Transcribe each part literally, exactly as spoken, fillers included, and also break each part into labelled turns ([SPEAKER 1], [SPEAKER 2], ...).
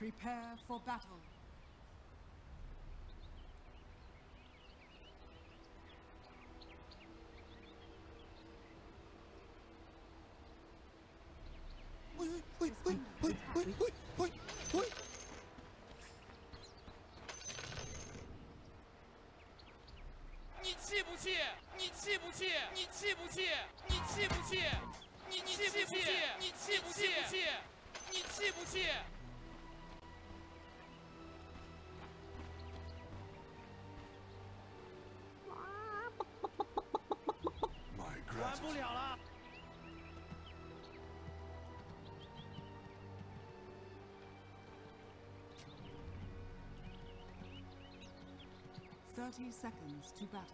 [SPEAKER 1] Prepare for battle.
[SPEAKER 2] Uy, uy, uy, uy, uy, uy, uy, uy.
[SPEAKER 3] Ni气不气？你气不气？你气不气？你气不气？你你气不气？你气不气？你气不气？
[SPEAKER 4] 玩不了了。
[SPEAKER 1] Thirty seconds to battle.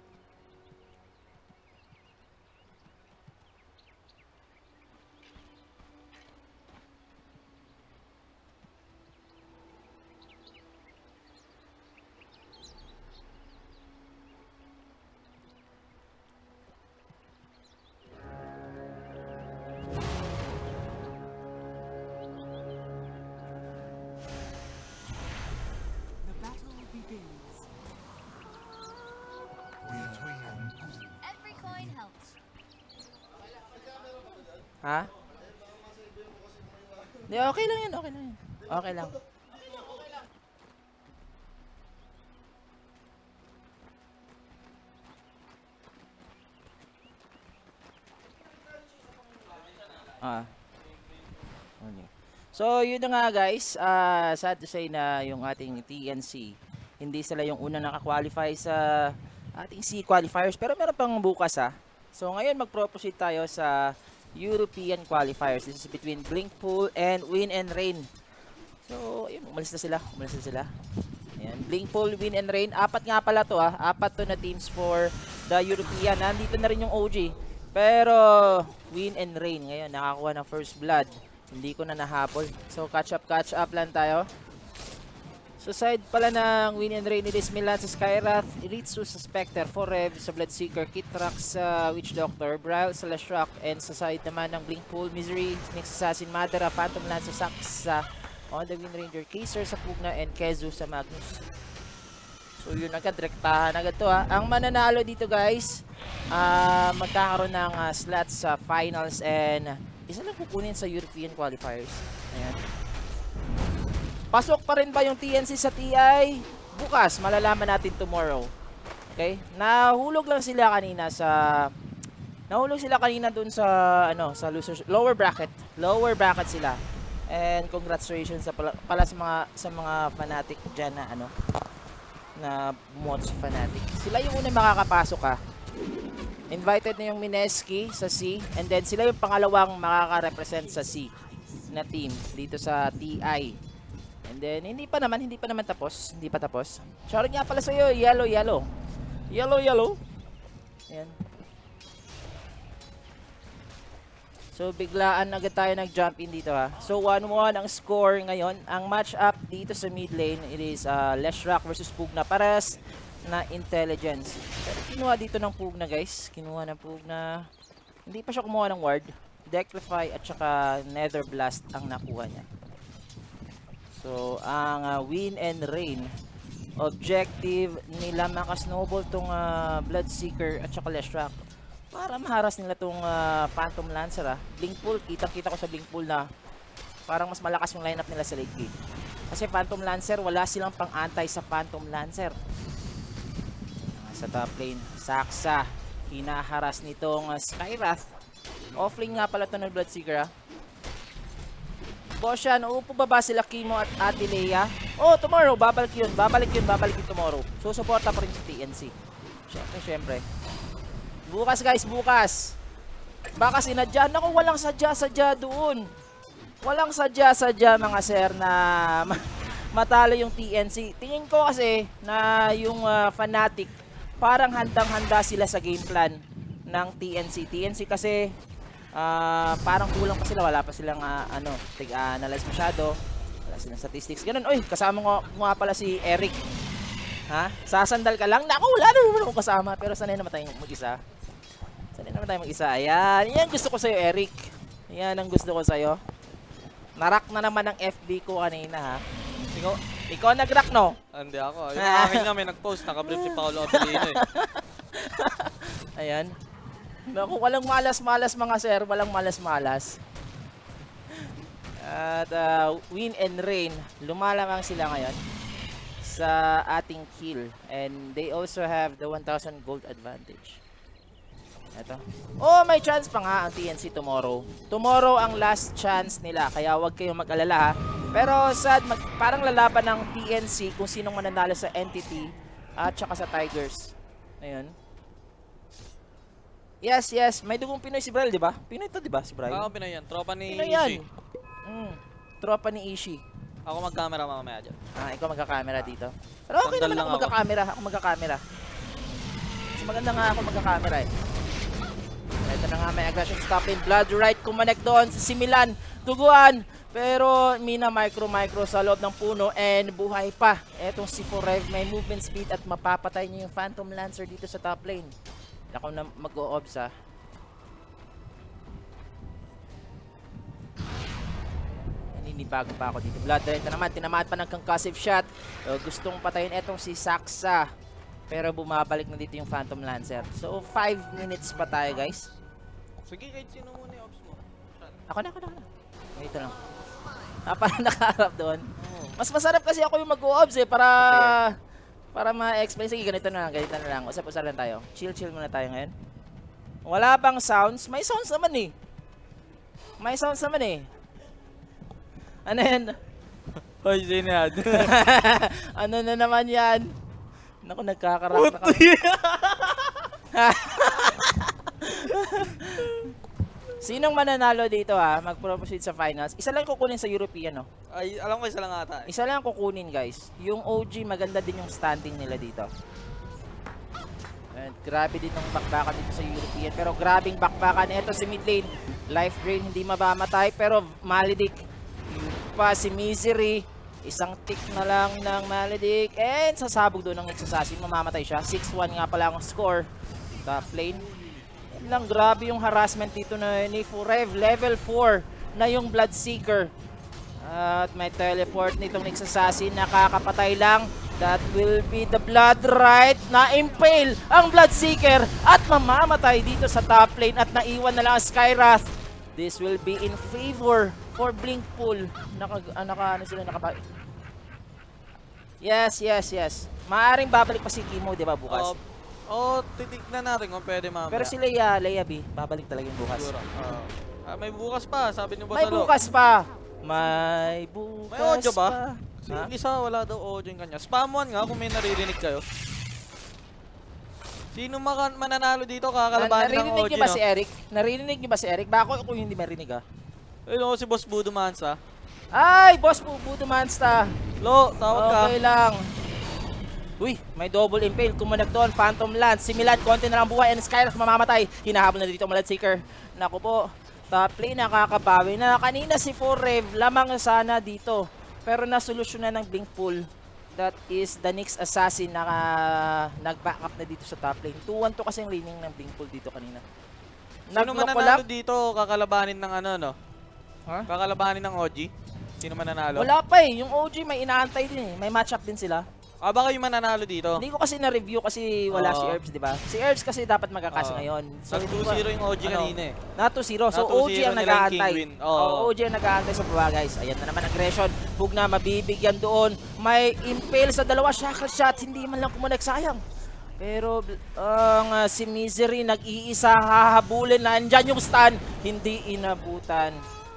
[SPEAKER 1] The battle begins.
[SPEAKER 5] Every coin helps.
[SPEAKER 6] Ha? Di, okay lang yan, okay lang yan. Okay lang. Ah. Okay. So, yun na nga guys. Uh, sad to say na yung ating T N C, hindi sila yung unang nakakwalify sa ating C qualifiers. Pero meron pang bukas ha. So, ngayon mag-proceed tayo sa European qualifiers. This is between Blinkpool and Win and Rain. So, ayun, umalis na sila. Umalis na sila. Ayan, Blinkpool, Win and Rain. Apat nga pala to ah. Apat to na teams for the European. Nandito na rin yung O G. Pero, Win and Rain ngayon, nakakuha ng first blood. Hindi ko na nahabol. So, catch up, catch up lang tayo. So, side pala ng Win and Rain, it is Milan sa Skyrath, Ritsu sa Spectre, Forev sa Bloodseeker, Kitrax sa Witch Doctor, Braille sa Leshrac, and sa side naman ng Blinkpool, Misery, Snake Assassin, Madara, Phantom Lance sa Saksa, on the Wind Ranger, Kaser sa Pugna, and Kezu sa Magnus. So, yun agad, rektahan agad to ha. Ang mananalo dito guys, uh, magkakaroon ng uh, slots sa finals and isa lang kukunin sa European qualifiers. Ayan. Pasok pa rin ba yung T N C sa T I? Bukas, malalaman natin tomorrow. Okay? Nahulog lang sila kanina sa Nahulog sila kanina dun sa ano, sa losers lower bracket. Lower bracket sila. And congratulations sa pala, pala sa mga sa mga fanatic diyan na ano na mods fanatic. Sila yung unang makakapasok ah. Invited na yung Mineski sa C and then sila yung pangalawang makaka-represent sa C na team dito sa T I. And then, hindi pa naman, hindi pa naman tapos. Hindi pa tapos. Shoutout nga pala sa'yo, yellow, yellow. Yellow, yellow. Ayan. So, biglaan agad tayo nag-jump in dito ha. So, one one ang score ngayon. Ang match-up dito sa mid lane, it is uh, Leshrac versus Pugna. Pares na intelligence. Pero kinuha dito ng Pugna guys. Kinuha ng Pugna. Hindi pa siya kumuha ng ward. Declify at saka Nether Blast ang nakuha niya. So, ang uh, Win and Rain objective nila makasnowball tong uh, Bloodseeker at saka Leshrac para maharas nila tong uh, Phantom Lancer ah. Blinkpool, kitang-kita ko sa Blinkpool na parang mas malakas yung lineup nila sa late game. Kasi Phantom Lancer, wala silang pang-antay sa Phantom Lancer. Sa top lane, Saksa, hinaharas nitong uh, Skyrath. Offlane nga pala ito ng Bloodseeker ah. Boss yan, uupo ba ba sila Kimo at Ate Leia? Oh, tomorrow, babalik yun, babalik yun, babalik yun tomorrow. Susuporta pa rin sa T N C. Siyempre, siyempre. Bukas guys, bukas. Baka sinadya, naku, walang sadya-sadya doon. Walang sadya-sadya mga sir na matalo yung T N C. Tingin ko kasi na yung uh, fanatic, parang handang-handa sila sa game plan ng T N C. T N C kasi Uh, parang kulang pa sila, wala pa silang uh, ano, tig-analyze masyado, wala silang statistics, ganun. Uy, kasama ko nga pala si Eric. Ha? Sasandal ka lang? Naku, wala na naman akong kasama, pero sanay naman tayong mag-isa. Sanay naman tayong mag-isa. Ayan, yan gusto ko sa'yo, Eric. Yan ang gusto ko sa'yo. Narak na naman ang F B ko kanina ha. Ikaw, ikaw nag-rack no?
[SPEAKER 4] Hindi ako. Yung akin nga may nag-post, nakabrief si Paolo Abilino eh.
[SPEAKER 6] Ayan. Naku, walang malas-malas mga sir, walang malas-malas. At uh, win and rain, lumalamang sila ngayon sa ating kill. And they also have the one thousand gold advantage. Ito. Oh, may chance pa nga ang T N C tomorrow. Tomorrow ang last chance nila, kaya huwag kayong mag-alala ha. Pero sad, mag parang lalaban ng T N C kung sinong mananalo sa Entity at saka sa Tigers. Ayun. Yes, yes. May dugong Pinoy si Bral, di ba? Pinoy to, di ba? Si Bral.
[SPEAKER 4] Ako Pinoy yan. Tropa ni
[SPEAKER 6] Pinoy yan.
[SPEAKER 4] Ishi.
[SPEAKER 6] Mm. Tropa ni Ishi.
[SPEAKER 4] Ako mag-camera mamaya dyan.
[SPEAKER 6] Ah, ikaw magka-camera dito. Pero okay
[SPEAKER 4] Sandal
[SPEAKER 6] naman
[SPEAKER 4] lang
[SPEAKER 6] ako
[SPEAKER 4] ako.
[SPEAKER 6] magka-camera. Ako magka-camera. Mas maganda nga ako magka-camera eh. Ito na nga, may aggression stop in. Blood right, kumanek doon. Si Milan, duguan. Pero Mina micro-micro sa loob ng puno and buhay pa. Etong si Forev may movement speed at mapapatay niya yung Phantom Lancer dito sa top lane. Ako na mag-o-obs ha. Naninibago pa ako dito. Blood right na naman. Tinamaan pa ng concussive shot. Uh, gustong patayin etong si Saksa. Pero bumabalik na dito yung Phantom Lancer. So five minutes pa tayo guys.
[SPEAKER 4] Sige, kahit sino muna yung ops mo.
[SPEAKER 6] Ako na, ako na, ako na. Wait lang. Ah, parang nakaharap doon. Mas masarap kasi ako yung mag-o-obs eh, para para ma-explain. Sige, ganito na lang, ganito na lang. Usap-usap lang tayo. Chill-chill muna tayo ngayon. Wala bang sounds? May sounds naman eh. May sounds naman eh. Ano yan?
[SPEAKER 4] Hoy, sino yan?
[SPEAKER 6] Ano na naman yan? Naku, nagkakarak na kami. Sinong mananalo dito ha, mag-proceed sa finals? Isa lang kukunin sa European, no?
[SPEAKER 4] Ay, alam ko isa lang ata eh.
[SPEAKER 6] Isa lang kukunin, guys. Yung O G, maganda din yung standing nila dito. And grabe din yung bakbakan dito sa European. Pero grabing bakbakan. Ito si mid lane. Life drain, hindi mabamatay. Pero Maledic. Yun pa si Misery. Isang tick na lang ng Maledic. And sasabog doon ng Exassassin. Mamamatay siya. six one nga pala ang score. Top lane. Yan lang, grabe yung harassment dito na ni Forev. Level four na yung Bloodseeker. At may teleport nitong Exassassin. Nakakapatay lang. That will be the Blood Right na impale ang Bloodseeker. At mamamatay dito sa top lane. At naiwan na lang ang Skywrath. This will be in favor for Blinkpool. Naka, ah, naka, ano sila, nakapa... Yes, yes, yes. Maaring babalik pa si Kimo, di ba, bukas?
[SPEAKER 4] Oh, oh, titignan natin kung pwede mamaya.
[SPEAKER 6] Pero si Leia, Leia B, babalik talaga yung bukas.
[SPEAKER 4] Siguro. Uh, ah, may bukas pa, sabi ni Boss
[SPEAKER 6] May
[SPEAKER 4] Alo.
[SPEAKER 6] bukas pa! May bukas
[SPEAKER 4] May audio ba?
[SPEAKER 6] pa.
[SPEAKER 4] Si
[SPEAKER 6] Ha?
[SPEAKER 4] Lisa, wala daw audio yung kanya. Spam one nga kung may naririnig kayo. Sino maka mananalo dito kakalabanin ng
[SPEAKER 6] Narinig
[SPEAKER 4] audio,
[SPEAKER 6] niyo ba
[SPEAKER 4] no?
[SPEAKER 6] si Eric? Narinig niyo ba si Eric? Bako ako hindi marinig ah.
[SPEAKER 4] Ayun ako si Boss Budo Mansa.
[SPEAKER 6] Ay, boss po, Budo Mansta.
[SPEAKER 4] Lo, tawag ka.
[SPEAKER 6] Okay lang. Uy, may double impale. Kumanak doon, Phantom Lance. Si Milan, konti na lang buhay. And Skywrath mamamatay. Hinahabol na dito ang Bloodseeker. Naku po, top lane nakakabawi na. Kanina si Forev, lamang sana dito. Pero nasolusyonan ng Blinkpool. That is the next assassin na uh, nag-back up na dito sa top lane. two one to kasi yung laning ng Blinkpool dito kanina.
[SPEAKER 4] Sino mananalo dito kakalabanin ng ano, no?
[SPEAKER 6] Ha?
[SPEAKER 4] Kakalabanin ng O G? Sino mananalo?
[SPEAKER 6] Wala pa eh. Yung O G may inaantay din eh. May matchup din sila.
[SPEAKER 4] Ah, baka yung mananalo dito.
[SPEAKER 6] Hindi ko kasi na-review kasi wala
[SPEAKER 4] Oo.
[SPEAKER 6] si Herbs, di ba? Si Herbs kasi dapat magkakasa
[SPEAKER 4] Oo.
[SPEAKER 6] ngayon.
[SPEAKER 4] Nag
[SPEAKER 6] hindi
[SPEAKER 4] two
[SPEAKER 6] ko-
[SPEAKER 4] zero yung O G
[SPEAKER 6] ano,
[SPEAKER 4] kanina eh.
[SPEAKER 6] Na two zero. So
[SPEAKER 4] Na two
[SPEAKER 6] O G
[SPEAKER 4] zero
[SPEAKER 6] ang
[SPEAKER 4] nila yung
[SPEAKER 6] nag-aantay.
[SPEAKER 4] King Win. Oo.
[SPEAKER 6] Oo, O G ang nag-aantay sa baba, guys. Ayan na naman aggression. Hug na mabibigyan doon. May impale sa dalawa. Shackle shot. Hindi man lang kumunek. Sayang. Pero ang uh, si Misery nag-iisa hahabulin. Nandyan yung stun. Hindi inabutan.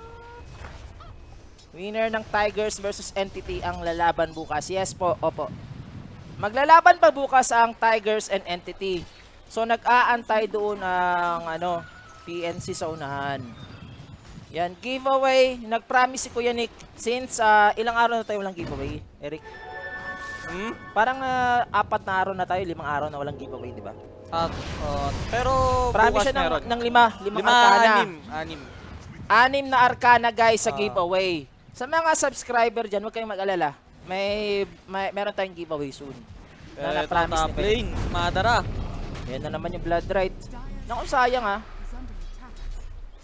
[SPEAKER 6] Winner ng Tigers versus Entity ang lalaban bukas. Yes po, opo. Maglalaban pa bukas ang Tigers and Entity. So nag-aantay doon ang ano, P N C sa unahan. Yan, giveaway. Nag-promise si Kuya Nick since uh, ilang araw na tayo walang giveaway, Eric?
[SPEAKER 4] Hmm?
[SPEAKER 6] Parang uh, apat na araw na tayo, limang araw na walang giveaway, di ba?
[SPEAKER 4] At, uh, pero
[SPEAKER 6] Promise
[SPEAKER 4] bukas
[SPEAKER 6] siya ng,
[SPEAKER 4] meron.
[SPEAKER 6] ng lima, limang
[SPEAKER 4] Lima,
[SPEAKER 6] Arcana.
[SPEAKER 4] anim. Anim.
[SPEAKER 6] Anim na Arcana guys sa
[SPEAKER 4] Ah.
[SPEAKER 6] giveaway. Sa mga subscriber dyan, huwag kayong mag-alala. May, may meron tayong giveaway soon. Na
[SPEAKER 4] Eh,
[SPEAKER 6] na-promise
[SPEAKER 4] top
[SPEAKER 6] ni Ben.
[SPEAKER 4] lane, Madara.
[SPEAKER 6] Yan na naman yung Blood Right. Naku, sayang ah.
[SPEAKER 1] Is under attack.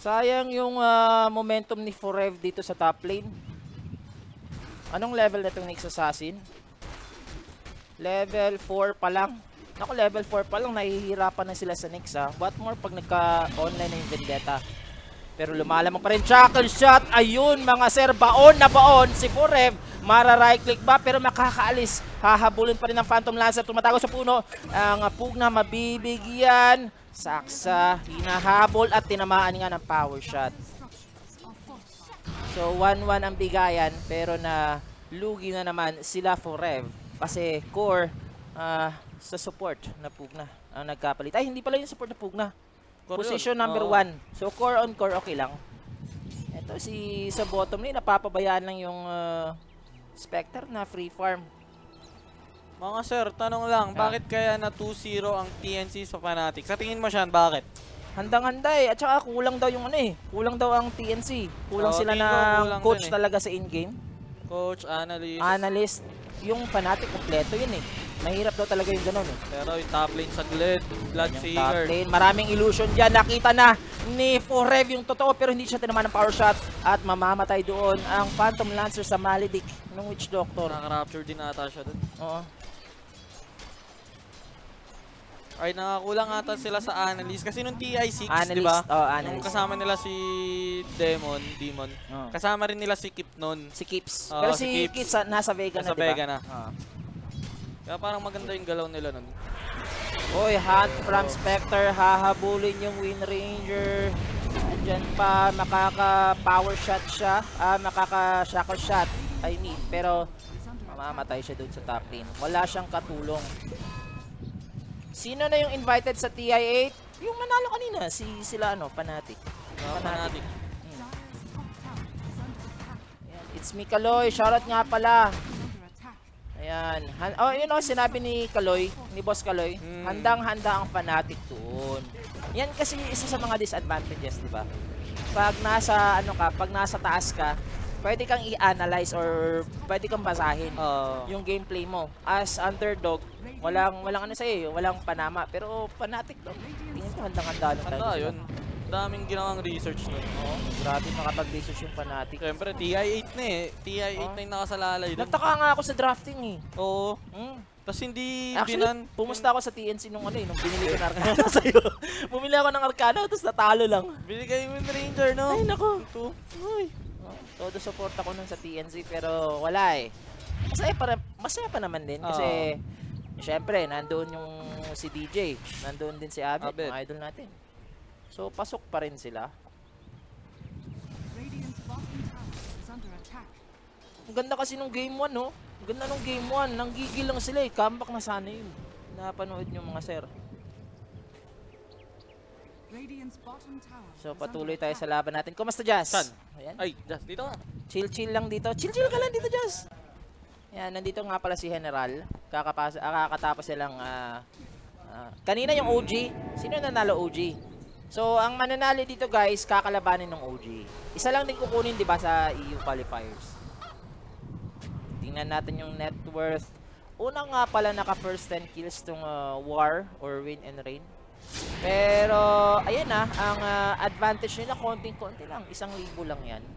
[SPEAKER 6] Sayang yung ah, momentum ni Forev dito sa top lane. Anong level na itong Nyx Assassin? Level four pa lang. Naku, level four pa lang, nahihirapan na sila sa Nyx ha. What more pag nagka-online na yung Vendetta. Pero lumalamang pa rin. Chuckle shot. Ayun mga sir. Baon na baon. Si Forev. Mara right click ba? Pero makakaalis. Hahabulin pa rin ng Phantom Lancer. Tumatago sa puno. Ang Pugna mabibigyan. Saksa. Hinahabol at tinamaan nga ng power shot.
[SPEAKER 1] Structures are fortified.
[SPEAKER 6] So one one ang bigayan. Pero na lugi na naman sila Forev. Kasi core ah, sa support na Pugna ang nagkapalit. Ay, hindi pala yung support na Pugna.
[SPEAKER 4] Core
[SPEAKER 6] Position
[SPEAKER 4] yun.
[SPEAKER 6] number
[SPEAKER 4] Oo.
[SPEAKER 6] one. So, core on core, okay lang. Ito, si sa bottom lane, napapabayaan lang yung uh, Spectre na free farm.
[SPEAKER 4] Mga sir, tanong lang,
[SPEAKER 6] Ah.
[SPEAKER 4] bakit kaya na two zero ang T N C sa Fnatic? Sa tingin mo siyan, bakit?
[SPEAKER 6] Handang-handa eh. At saka kulang daw yung ano eh. Kulang daw ang T N C. Kulang
[SPEAKER 4] Oo,
[SPEAKER 6] sila
[SPEAKER 4] tingin ko
[SPEAKER 6] ng
[SPEAKER 4] kulang
[SPEAKER 6] coach
[SPEAKER 4] dun eh.
[SPEAKER 6] talaga sa in-game.
[SPEAKER 4] Coach, analyst.
[SPEAKER 6] Analyst. Yung Fnatic, kompleto yun eh. Mahirap daw talaga yung ganun eh.
[SPEAKER 4] Pero yung top lane sa Gled,
[SPEAKER 6] Yung top
[SPEAKER 4] Bloodseeker.
[SPEAKER 6] lane, maraming illusion dyan. Nakita na ni Forev yung totoo pero hindi siya tinamaan ng power shot. At mamamatay doon ang Phantom Lancer sa Maledic ng Witch Doctor.
[SPEAKER 4] Naka-rapture din ata siya dun.
[SPEAKER 6] Oo.
[SPEAKER 4] Ay, nakakulang ata sila sa analyst. Kasi nung T I six, di
[SPEAKER 6] Analyst.
[SPEAKER 4] ba?
[SPEAKER 6] Oh,
[SPEAKER 4] Yung
[SPEAKER 6] analyst.
[SPEAKER 4] kasama nila si Demon, Demon.
[SPEAKER 6] Oo.
[SPEAKER 4] Kasama rin nila si Kip nun.
[SPEAKER 6] Si Kips.
[SPEAKER 4] Oo,
[SPEAKER 6] Pero
[SPEAKER 4] si
[SPEAKER 6] si
[SPEAKER 4] Kips.
[SPEAKER 6] Kips, ah, nasa Vega
[SPEAKER 4] Nasa
[SPEAKER 6] na, diba?
[SPEAKER 4] Vega na.
[SPEAKER 6] Oo.
[SPEAKER 4] Kaya parang maganda yung galaw nila nun.
[SPEAKER 6] Oy, hunt from Spectre. Hahabulin yung Wind Ranger. Andyan pa, makaka-power shot siya. Ah, makaka-shackle shot. I mean, pero
[SPEAKER 1] Is under attack.
[SPEAKER 6] mamamatay siya doon sa top lane. Wala siyang katulong. Sino na yung invited sa T I eight? Yung manalo kanina, si sila ano, Fnatic.
[SPEAKER 4] Mga Fnatic.
[SPEAKER 1] Dire's top tower is under attack.
[SPEAKER 6] Ayan, it's me, Kaloy. Shoutout nga pala.
[SPEAKER 1] Is under attack.
[SPEAKER 6] Ayan. Han- oh, yun o, sinabi ni Kaloy, ni Boss Kaloy,
[SPEAKER 4] Hmm.
[SPEAKER 6] handang-handa ang Fnatic doon. Yan kasi isa sa mga disadvantages, di ba? Pag nasa, ano ka, pag nasa taas ka, pwede kang i-analyze or pwede kang basahin
[SPEAKER 4] Oo.
[SPEAKER 6] yung gameplay mo. As underdog, walang, walang ano sa'yo, walang panama. Pero Fnatic to, tingin ko handang-handa lang
[SPEAKER 4] Handa
[SPEAKER 6] talaga
[SPEAKER 4] yun. Daming ginawang research nun.
[SPEAKER 6] Oo, grabe makapag-research yung Fnatic.
[SPEAKER 4] Siyempre, T I eight na eh. T I eight
[SPEAKER 6] Oh.
[SPEAKER 4] na yung nakasalalay dun.
[SPEAKER 6] Nagtaka nga ako sa drafting eh.
[SPEAKER 4] Oo.
[SPEAKER 6] Mm.
[SPEAKER 4] Tapos hindi
[SPEAKER 6] Actually,
[SPEAKER 4] binan...
[SPEAKER 6] pumusta ako sa T N C nung ano eh, nung binili ko ng Arcana sa'yo. Bumili ako ng Arcana, tapos natalo lang.
[SPEAKER 4] Binigay mo yung Ranger, no?
[SPEAKER 6] Ay, nako.
[SPEAKER 4] Ito. Uy.
[SPEAKER 6] Oh, todo support ako nun sa T N C, pero wala eh. Masaya pa, masaya pa naman din, kasi syempre, nandoon yung si D J, nandoon din si Abed,
[SPEAKER 4] Abed.
[SPEAKER 6] mga idol natin. So, pasok pa rin sila.
[SPEAKER 1] Radiant's bottom tower is under attack.
[SPEAKER 6] Ang ganda kasi nung game one, no? Ang ganda nung game one, nanggigil lang sila eh. Comeback na sana yun. Napanood nyo mga sir.
[SPEAKER 1] Radiant's bottom tower
[SPEAKER 6] So,
[SPEAKER 1] is
[SPEAKER 6] patuloy
[SPEAKER 1] under
[SPEAKER 6] tayo sa
[SPEAKER 1] attack.
[SPEAKER 6] laban natin. Kumusta, Jazz?
[SPEAKER 4] Saan?
[SPEAKER 6] Ayan.
[SPEAKER 4] Ay, just dito ka.
[SPEAKER 6] Chill-chill lang dito. Chill-chill ka lang dito, Jazz. Yan, nandito nga pala si General. Kakapasa, ah, kakatapos silang... ah, ah, kanina yung O G. Sino yung nanalo O G? So, ang mananalo dito, guys, kakalabanin ng O G. Isa lang din kukunin, di ba, sa E U qualifiers. Tingnan natin yung net worth. Una nga pala, naka first ten kills tong ah, War or Win and Reign. Pero, ayan na, ang ah, advantage nila, konting-konti lang. Isang libo lang yan.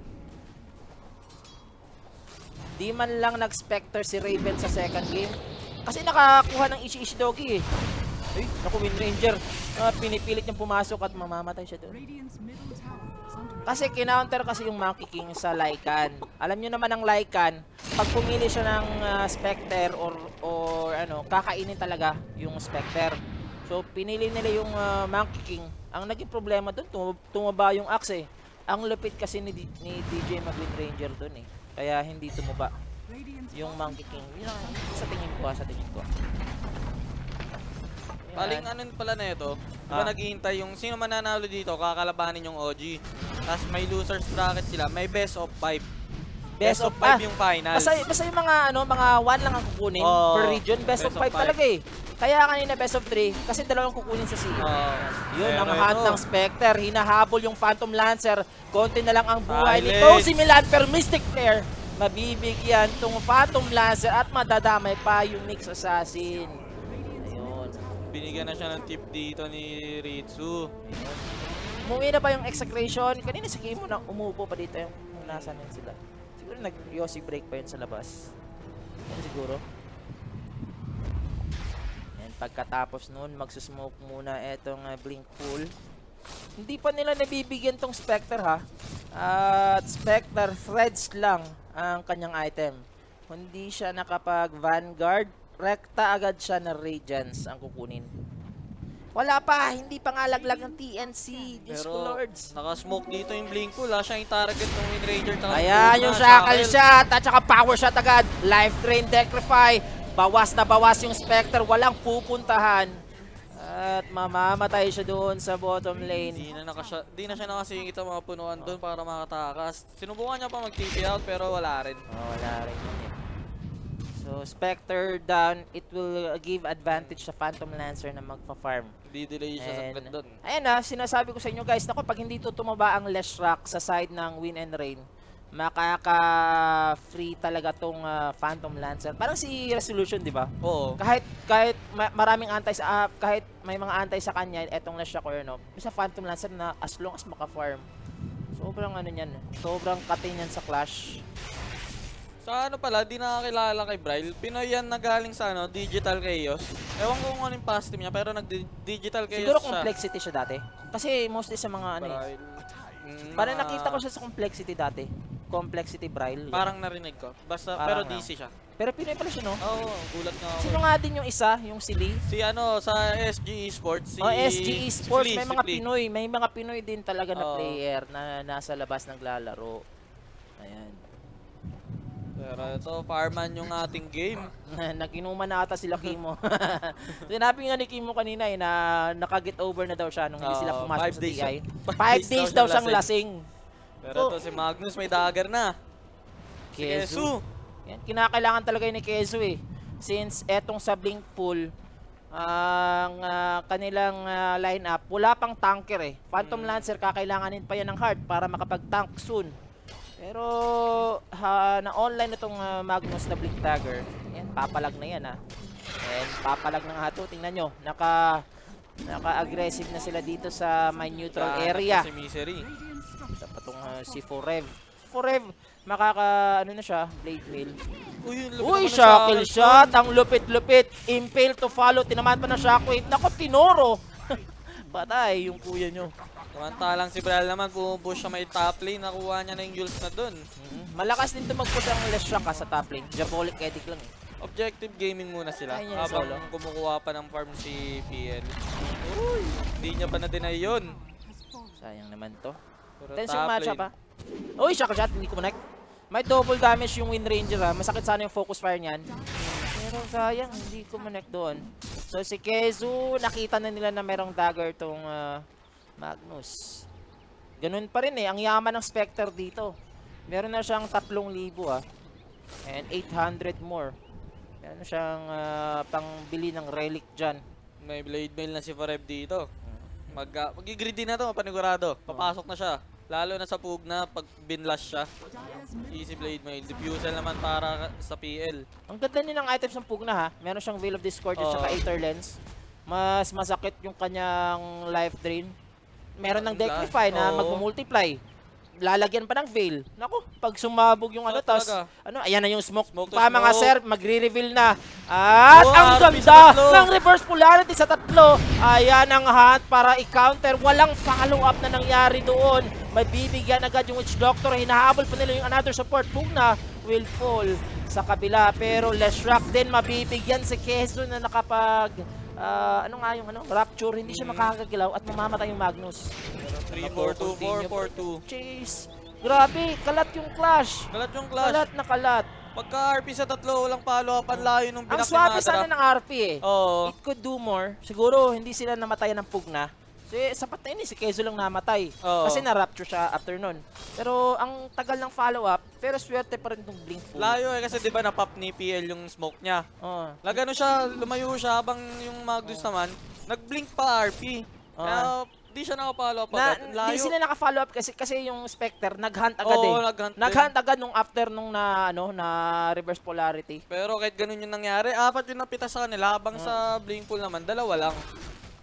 [SPEAKER 6] Di man lang nag-specter si Raven sa second game. Kasi nakakuha ng Ishi-Ishi Doggy eh. Ay, naku, Wind Ranger. Ah, pinipilit niyang pumasok at mamamatay siya doon.
[SPEAKER 1] Radiant's middle tower is under attack.
[SPEAKER 6] Kasi kinounter kasi yung Monkey King sa Lycan. Alam niyo naman ang Lycan, pag pumili siya ng ah, Spectre or, or ano, kakainin talaga yung Spectre. So, pinili nila yung ah, Monkey King. Ang naging problema doon, tum- tumaba yung axe eh. Ang lupit kasi ni, D- ni D J mag-Wind Ranger doon eh. Kaya hindi tumaba
[SPEAKER 1] Radiant's
[SPEAKER 6] yung
[SPEAKER 1] bottom
[SPEAKER 6] Monkey King. Yun ang sa tingin ko, ah, sa tingin ko. Ayan.
[SPEAKER 4] Paling ano pala na ito, diba
[SPEAKER 6] Ah.
[SPEAKER 4] naghihintay yung sino mananalo dito, kakalabanin yung O G. Tapos may losers bracket sila, may best of five. Best, of five
[SPEAKER 6] ah,
[SPEAKER 4] yung final.
[SPEAKER 6] Basta, basta yung mga ano, mga one lang ang kukunin
[SPEAKER 4] Oo.
[SPEAKER 6] per region, best,
[SPEAKER 4] Best
[SPEAKER 6] of
[SPEAKER 4] of
[SPEAKER 6] five
[SPEAKER 4] five.
[SPEAKER 6] talaga eh. Kaya kanina best of three kasi dalawang kukunin sa C E.
[SPEAKER 4] Oo.
[SPEAKER 6] Yun
[SPEAKER 4] Pero
[SPEAKER 6] ang hunt
[SPEAKER 4] ito,
[SPEAKER 6] ng Spectre, hinahabol yung Phantom Lancer. Konti na lang ang buhay
[SPEAKER 4] Silence.
[SPEAKER 6] nito si Milan per Mystic Flare. Mabibigyan tong Phantom Lancer at madadamay pa yung Nyx Assassin. Ayun.
[SPEAKER 4] binigyan na siya ng tip dito ni Ritsu.
[SPEAKER 6] Umuwi na ba yung execration? Kanina si Kimo na umupo pa dito yung nasaan yun sila. Siguro nag-Yossi break pa yun sa labas. Yan siguro. And pagkatapos nun, magsusmoke muna etong uh, Blink Pool. Hindi pa nila nabibigyan tong Spectre ha. At uh, Spectre threads lang ang kanyang item. Hindi siya nakapag Vanguard. Rekta agad siya na Radiance ang kukunin. Wala pa, hindi pa nga laglag ng T N C. Diyos ko
[SPEAKER 4] Pero
[SPEAKER 6] lords.
[SPEAKER 4] naka-smoke dito yung Blink Pool ha. Siya yung target ng Wind Ranger.
[SPEAKER 6] Ayan yung shackle shot at saka power shot agad. Life drain Decrefy. Bawas na bawas yung Spectre. Walang pupuntahan. At mamamatay siya doon sa bottom lane.
[SPEAKER 4] Di na, nakasya, di na siya nakasingit ang mga punuan doon para makatakas. Sinubukan niya pa mag-T P out pero wala rin.
[SPEAKER 6] Oh, wala rin yun eh. So, Spectre down, it will give advantage sa Phantom Lancer na magpa-farm.
[SPEAKER 4] Di-delay siya sa
[SPEAKER 6] And,
[SPEAKER 4] doon.
[SPEAKER 6] ayan na, sinasabi ko sa inyo guys, naku, pag hindi to tumaba ang Leshrac sa side ng Wind and Rain, makaka-free talaga tong uh, Phantom Lancer. Parang si Resolution, di ba?
[SPEAKER 4] Oo.
[SPEAKER 6] Kahit kahit ma maraming antay sa uh, kahit may mga antay sa kanya, etong Leshrac or no, sa Phantom Lancer na as long as maka-farm. Sobrang ano niyan, sobrang katin yan sa Clash.
[SPEAKER 4] Sa ano pala, di nakakilala kay Bryle. Pinoy yan na galing sa ano, Digital Chaos. Ewan ko kung ano yung past team niya, pero nag-Digital Chaos
[SPEAKER 6] Siguro
[SPEAKER 4] siya.
[SPEAKER 6] complexity siya dati. Kasi mostly sa mga ano eh.
[SPEAKER 4] Bryle. Mm,
[SPEAKER 6] Parang
[SPEAKER 4] mga-
[SPEAKER 6] nakita ko siya sa complexity dati. Complexity Bryle.
[SPEAKER 4] Parang narinig ko. Basta,
[SPEAKER 6] Parang
[SPEAKER 4] pero D
[SPEAKER 6] lang.
[SPEAKER 4] C siya.
[SPEAKER 6] Pero Pinoy pala siya, no?
[SPEAKER 4] Oo, gulat nga ako.
[SPEAKER 6] Sino nga din yung isa, yung si Lee?
[SPEAKER 4] Si ano, sa S G Esports, si...
[SPEAKER 6] Oh, S G Esports,
[SPEAKER 4] si Flea,
[SPEAKER 6] may
[SPEAKER 4] si
[SPEAKER 6] mga
[SPEAKER 4] Flea.
[SPEAKER 6] Pinoy. May mga Pinoy din talaga na
[SPEAKER 4] Oo.
[SPEAKER 6] player na nasa labas naglalaro. Ayan.
[SPEAKER 4] Pero ito, Farman yung ating game.
[SPEAKER 6] Nag-inuman na ata sila Kimo. Sinabi nga ni Kimo kanina eh, na naka-get over na daw siya nung hindi
[SPEAKER 4] Oo,
[SPEAKER 6] sila pumasok
[SPEAKER 4] five
[SPEAKER 6] sa
[SPEAKER 4] days
[SPEAKER 6] T I.
[SPEAKER 4] siya-
[SPEAKER 6] Five
[SPEAKER 4] five
[SPEAKER 6] days
[SPEAKER 4] days
[SPEAKER 6] daw
[SPEAKER 4] daw
[SPEAKER 6] siyang
[SPEAKER 4] lasing.
[SPEAKER 6] lasing.
[SPEAKER 4] Pero
[SPEAKER 6] So,
[SPEAKER 4] ito, si Magnus may dagger na. Si
[SPEAKER 6] Kezu.
[SPEAKER 4] Kezu.
[SPEAKER 6] Yan, kinakailangan talaga ni Kezu eh. Since etong sa Blink Pool, ang ah, kanilang ah, lineup, wala pang tanker eh. Phantom
[SPEAKER 4] Mm.
[SPEAKER 6] Lancer, kakailanganin pa yan ng heart para makapag-tank soon. Pero ha, na online itong ah, Magnus na Blink Dagger. Yan, papalag na yan ha. And papalag na nga ito, tingnan nyo. Naka, naka-aggressive na sila dito sa my neutral
[SPEAKER 4] Kaya
[SPEAKER 6] area.
[SPEAKER 4] Si Misery.
[SPEAKER 1] Radiant structures.
[SPEAKER 6] Dapat itong ah, si Forev. Forev, makaka, ano na siya, Blade Mail.
[SPEAKER 4] Uy, yung lupit
[SPEAKER 6] Uy,
[SPEAKER 4] naman ng
[SPEAKER 6] shackle
[SPEAKER 4] shackle
[SPEAKER 6] shot! Ang lupit-lupit! Impale to follow, tinamaan pa ng shockwave. Nako, tinoro! Patay yung kuya nyo.
[SPEAKER 4] Samantalang si Bryle naman, pumupush siya may top lane, nakuha niya na yung Jules na dun.
[SPEAKER 6] Mhm. Malakas din ito mag-push ang Leshrac sa top lane. Diabolic Edic lang eh.
[SPEAKER 4] Objective gaming muna sila.
[SPEAKER 6] Ay, yan,
[SPEAKER 4] Habang
[SPEAKER 6] solo.
[SPEAKER 4] kumukuha pa ng farm si P L. Uy, hindi niya pa na-deny yun.
[SPEAKER 1] Has fallen.
[SPEAKER 6] Sayang naman to.
[SPEAKER 4] Pero
[SPEAKER 6] Tense
[SPEAKER 4] top
[SPEAKER 6] yung match
[SPEAKER 4] lane.
[SPEAKER 6] pa. Uy, shackle shot, hindi ko connect. May double damage yung Wind Ranger ha. Masakit sana yung focus fire niyan. Pero sayang, hindi ko connect doon. So si Kezu, nakita na nila na merong dagger tong ah, Magnus. Ganun pa rin eh, ang yaman ng Spectre dito. Meron na siyang tatlong libo ah. And eight hundred more. Meron siyang ah, pangbili ng relic dyan.
[SPEAKER 4] May blade mail na si Forev dito. Mag, uh, Mag-greedy na to, panigurado. Papasok na siya. Lalo na sa Pugna, pag binlash siya.
[SPEAKER 1] Dyer's middle
[SPEAKER 4] Easy blade mail. Diffusal naman para sa P L.
[SPEAKER 6] Ang ganda niya ng items ng Pugna ha. Meron siyang Veil of Discord at
[SPEAKER 4] Oo.
[SPEAKER 6] saka Aether Lens. Mas masakit yung kanyang life drain. Meron ng
[SPEAKER 4] Ang
[SPEAKER 6] Decrefy
[SPEAKER 4] last,
[SPEAKER 6] na
[SPEAKER 4] oo.
[SPEAKER 6] mag-multiply. Lalagyan pa ng Veil. Naku, pag sumabog yung ano,
[SPEAKER 4] Oo,
[SPEAKER 6] tas,
[SPEAKER 4] talaga.
[SPEAKER 6] ano, ayan na yung smoke.
[SPEAKER 4] Smoke to
[SPEAKER 6] Pa mga
[SPEAKER 4] smoke.
[SPEAKER 6] sir, magre-reveal na. At
[SPEAKER 4] Oh,
[SPEAKER 6] ang
[SPEAKER 4] R P sa
[SPEAKER 6] ganda
[SPEAKER 4] tatlo.
[SPEAKER 6] ng reverse polarity sa tatlo. Ayan ang hunt para i-counter. Walang follow-up na nangyari doon. May bibigyan agad yung Witch Doctor. Hinahabol pa nila yung another support. Pugna will fall sa kabila. Pero Leshrac din mabibigyan si Kezu na nakapag... ah, ano nga yung ano? Rapture. Hindi siya
[SPEAKER 4] Mm.
[SPEAKER 6] makakagalaw at mamamatay yung Magnus.
[SPEAKER 4] three four two, four four two.
[SPEAKER 6] Chase. Grabe, kalat yung clash.
[SPEAKER 4] Kalat yung clash.
[SPEAKER 6] Kalat na kalat.
[SPEAKER 4] Pagka R P sa tatlo, walang follow up. Ang layo nung
[SPEAKER 6] Ang
[SPEAKER 4] binak ni
[SPEAKER 6] swabe
[SPEAKER 4] Madara.
[SPEAKER 6] sana ng R P eh.
[SPEAKER 4] Oo.
[SPEAKER 6] It could do more. Siguro hindi sila namatayan ng Pugna. So, eh, sapat na yun eh, si Kezu lang namatay.
[SPEAKER 4] Oo.
[SPEAKER 6] Kasi na-rapture siya after nun. Pero ang tagal ng follow-up, pero swerte pa rin itong Blink Pool.
[SPEAKER 4] Layo eh, kasi di ba na-pop ni P L yung smoke niya.
[SPEAKER 6] Oo.
[SPEAKER 4] Lagano siya, lumayo siya habang yung Magnus naman, nag-blink pa R P.
[SPEAKER 6] Oo.
[SPEAKER 4] Kaya di siya nakapalo pa.
[SPEAKER 6] Na,
[SPEAKER 4] Layo.
[SPEAKER 6] hindi sila naka-follow up kasi kasi yung Spectre nag-hunt agad
[SPEAKER 4] Oo,
[SPEAKER 6] eh.
[SPEAKER 4] nag-hunt din.
[SPEAKER 6] Nag-hunt agad nung after nung na ano na reverse polarity.
[SPEAKER 4] Pero kahit ganun yung nangyari, apat yung napita sa kanila habang
[SPEAKER 6] Oo.
[SPEAKER 4] sa blink pool naman, dalawa lang.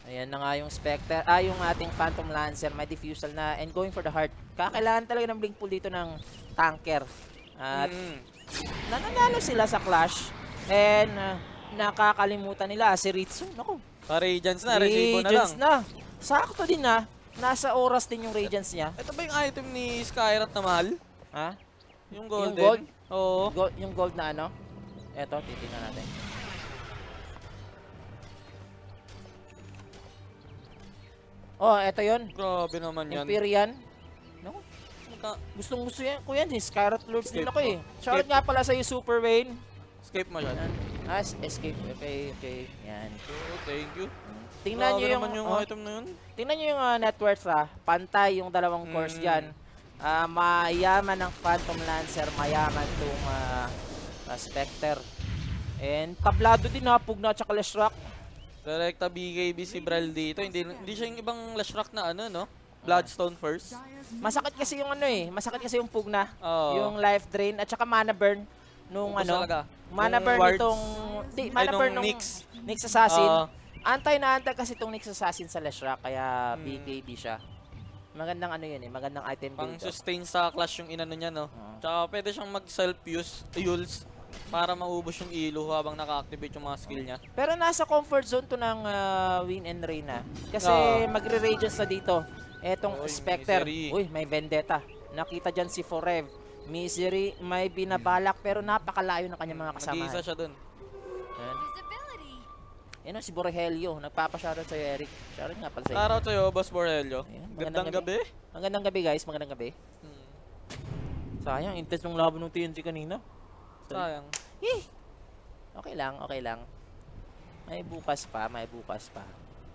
[SPEAKER 6] Ayan na nga yung Spectre, ah yung ating Phantom Lancer, may diffusal na and going for the heart. Kakailangan talaga ng blink pool dito ng tanker. At
[SPEAKER 4] Mm.
[SPEAKER 6] nananalo sila sa clash and uh, nakakalimutan nila si Ritsu. Naku,
[SPEAKER 4] Pa-Radiance na, resibo na lang.
[SPEAKER 6] Radiance na. Sakto din na. Nasa oras din yung Radiance niya.
[SPEAKER 4] Ito ba yung item ni Skyrat na mahal?
[SPEAKER 6] Ha?
[SPEAKER 4] Yung golden?
[SPEAKER 6] gold?
[SPEAKER 4] Oo.
[SPEAKER 6] Gold, yung gold na ano? Eto, titingnan natin. Oh, eto yun.
[SPEAKER 4] Grabe naman yan.
[SPEAKER 6] Empyrean. Naku,
[SPEAKER 4] Magka-
[SPEAKER 6] gustong gusto yan ko yan eh. Scarlet Lords din
[SPEAKER 4] Escape
[SPEAKER 6] ako eh.
[SPEAKER 4] mo.
[SPEAKER 6] Shoutout
[SPEAKER 4] Escape.
[SPEAKER 6] nga pala sa'yo, Super Wayne.
[SPEAKER 4] Escape mo siya.
[SPEAKER 6] Yan. Ah, es- escape. Okay, okay. Yan.
[SPEAKER 4] Oh, thank you.
[SPEAKER 6] Tingnan
[SPEAKER 4] Grabe
[SPEAKER 6] nyo yung,
[SPEAKER 4] naman yung
[SPEAKER 6] oh,
[SPEAKER 4] item na yun.
[SPEAKER 6] tingnan nyo yung uh, net worth ah. Pantay yung dalawang course
[SPEAKER 4] Mm.
[SPEAKER 6] dyan. Ah, mayaman ng Phantom Lancer, mayaman tong uh, Spectre. And tablado din ha, Pugna at saka Leshrac.
[SPEAKER 4] Direkta B K B si Bral dito. Hindi, hindi siya yung ibang Lashrock na ano, no? Bloodstone first.
[SPEAKER 6] Masakit kasi yung ano eh, masakit kasi yung Pugna.
[SPEAKER 4] Oo.
[SPEAKER 6] Yung life drain at saka mana burn nung
[SPEAKER 4] Ubus
[SPEAKER 6] ano.
[SPEAKER 4] talaga.
[SPEAKER 6] Mana
[SPEAKER 4] Yung
[SPEAKER 6] burn
[SPEAKER 4] wards.
[SPEAKER 6] itong di,
[SPEAKER 4] Ay,
[SPEAKER 6] mana
[SPEAKER 4] nung
[SPEAKER 6] burn nung
[SPEAKER 4] Nyx.
[SPEAKER 6] Nyx Assassin.
[SPEAKER 4] Oo.
[SPEAKER 6] Antay na antay kasi itong Nyx Assassin sa Leshrac kaya
[SPEAKER 4] Hmm.
[SPEAKER 6] B K B siya. Magandang ano yun eh, magandang item
[SPEAKER 4] Pang
[SPEAKER 6] build.
[SPEAKER 4] sustain sa clash yung inano niya, no?
[SPEAKER 6] Oo.
[SPEAKER 4] Tsaka pwede siyang mag-self-use, Yules, para maubos yung ilo habang naka-activate yung mga skill niya.
[SPEAKER 6] Pero nasa comfort zone to ng ah, Win and Reyna. Kasi
[SPEAKER 4] Oo.
[SPEAKER 6] magre-rages na dito. Etong
[SPEAKER 4] Uy,
[SPEAKER 6] Spectre.
[SPEAKER 4] Misery.
[SPEAKER 6] Uy, may vendetta. Nakita dyan si Forev. Misery, may binabalak pero napakalayo ng kanyang mga
[SPEAKER 4] Mag-iisa
[SPEAKER 6] kasamahan.
[SPEAKER 4] siya dun.
[SPEAKER 6] Yan.
[SPEAKER 5] Visibility.
[SPEAKER 6] Yan o, si Borgelio. Nagpapashoutout sa'yo, Eric. Shoutout nga pala sa'yo.
[SPEAKER 4] Shoutout sa'yo, Boss Borelio.
[SPEAKER 6] Ayan,
[SPEAKER 4] Gandang
[SPEAKER 6] magandang
[SPEAKER 4] gabi.
[SPEAKER 6] Magandang gabi guys, magandang gabi.
[SPEAKER 4] Hmm.
[SPEAKER 6] Sayang, intense ng laban ng T N T kanina.
[SPEAKER 4] Sayang.
[SPEAKER 6] Eh, okay lang, okay lang. May bukas pa, may bukas pa.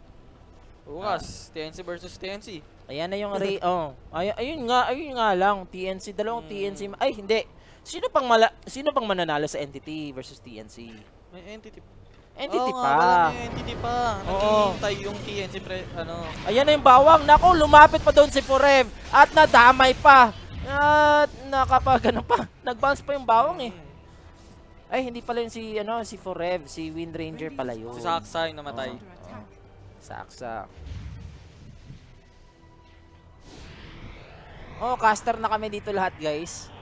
[SPEAKER 4] Bukas, T N C versus T N C.
[SPEAKER 6] Ayan na yung Ray. Oh, ay, ayun nga, ayun nga lang. T N C, dalawang
[SPEAKER 4] Hmm.
[SPEAKER 6] T N C. Ay, hindi. Sino pang mala sino pang mananalo sa Entity versus T N C?
[SPEAKER 4] May entity.
[SPEAKER 6] Entity
[SPEAKER 4] Oo
[SPEAKER 6] pa.
[SPEAKER 4] nga pala, may entity pa.
[SPEAKER 6] Oo.
[SPEAKER 4] Naghihintay yung T N C pre, ano.
[SPEAKER 6] Ayan na yung bawang. Nako, lumapit pa doon si Forev. At nadamay pa. At nakapag ano pa. Nag-bounce pa yung bawang eh.
[SPEAKER 4] Hmm.
[SPEAKER 6] Ay, hindi pala yun si, ano, si Forev. Si Wind Ranger pala yun.
[SPEAKER 4] Si Saksa yung namatay.
[SPEAKER 1] Under attack.
[SPEAKER 6] Saksa. Oh, caster na kami dito lahat, guys.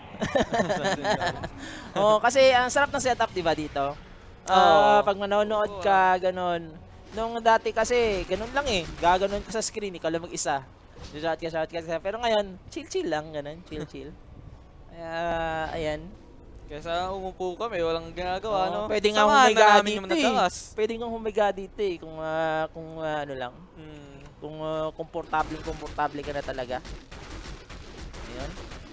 [SPEAKER 6] Oh, kasi ang sarap ng setup, 'di ba, dito? Ah,
[SPEAKER 4] Oo.
[SPEAKER 6] pag manonood ka, ganun. Nung dati kasi, ganun lang eh. Gaganon ka sa screen, ikaw lang mag-isa. Shout ka, shout ka. Pero ngayon, chill-chill lang, ganun. Chill-chill. Kaya, ayan.
[SPEAKER 4] Kaysa umupo kami, walang ginagawa,
[SPEAKER 6] Oo,
[SPEAKER 4] no?
[SPEAKER 6] pwede nga
[SPEAKER 4] Samahan
[SPEAKER 6] humiga
[SPEAKER 4] na namin yung
[SPEAKER 6] dito eh.
[SPEAKER 4] nagkakas.
[SPEAKER 6] Pwede nga humiga dito eh. Kung, ah, kung ah, ano lang.
[SPEAKER 4] Hmm.
[SPEAKER 6] Kung uh, komportable, komportable ka na talaga. Ayun.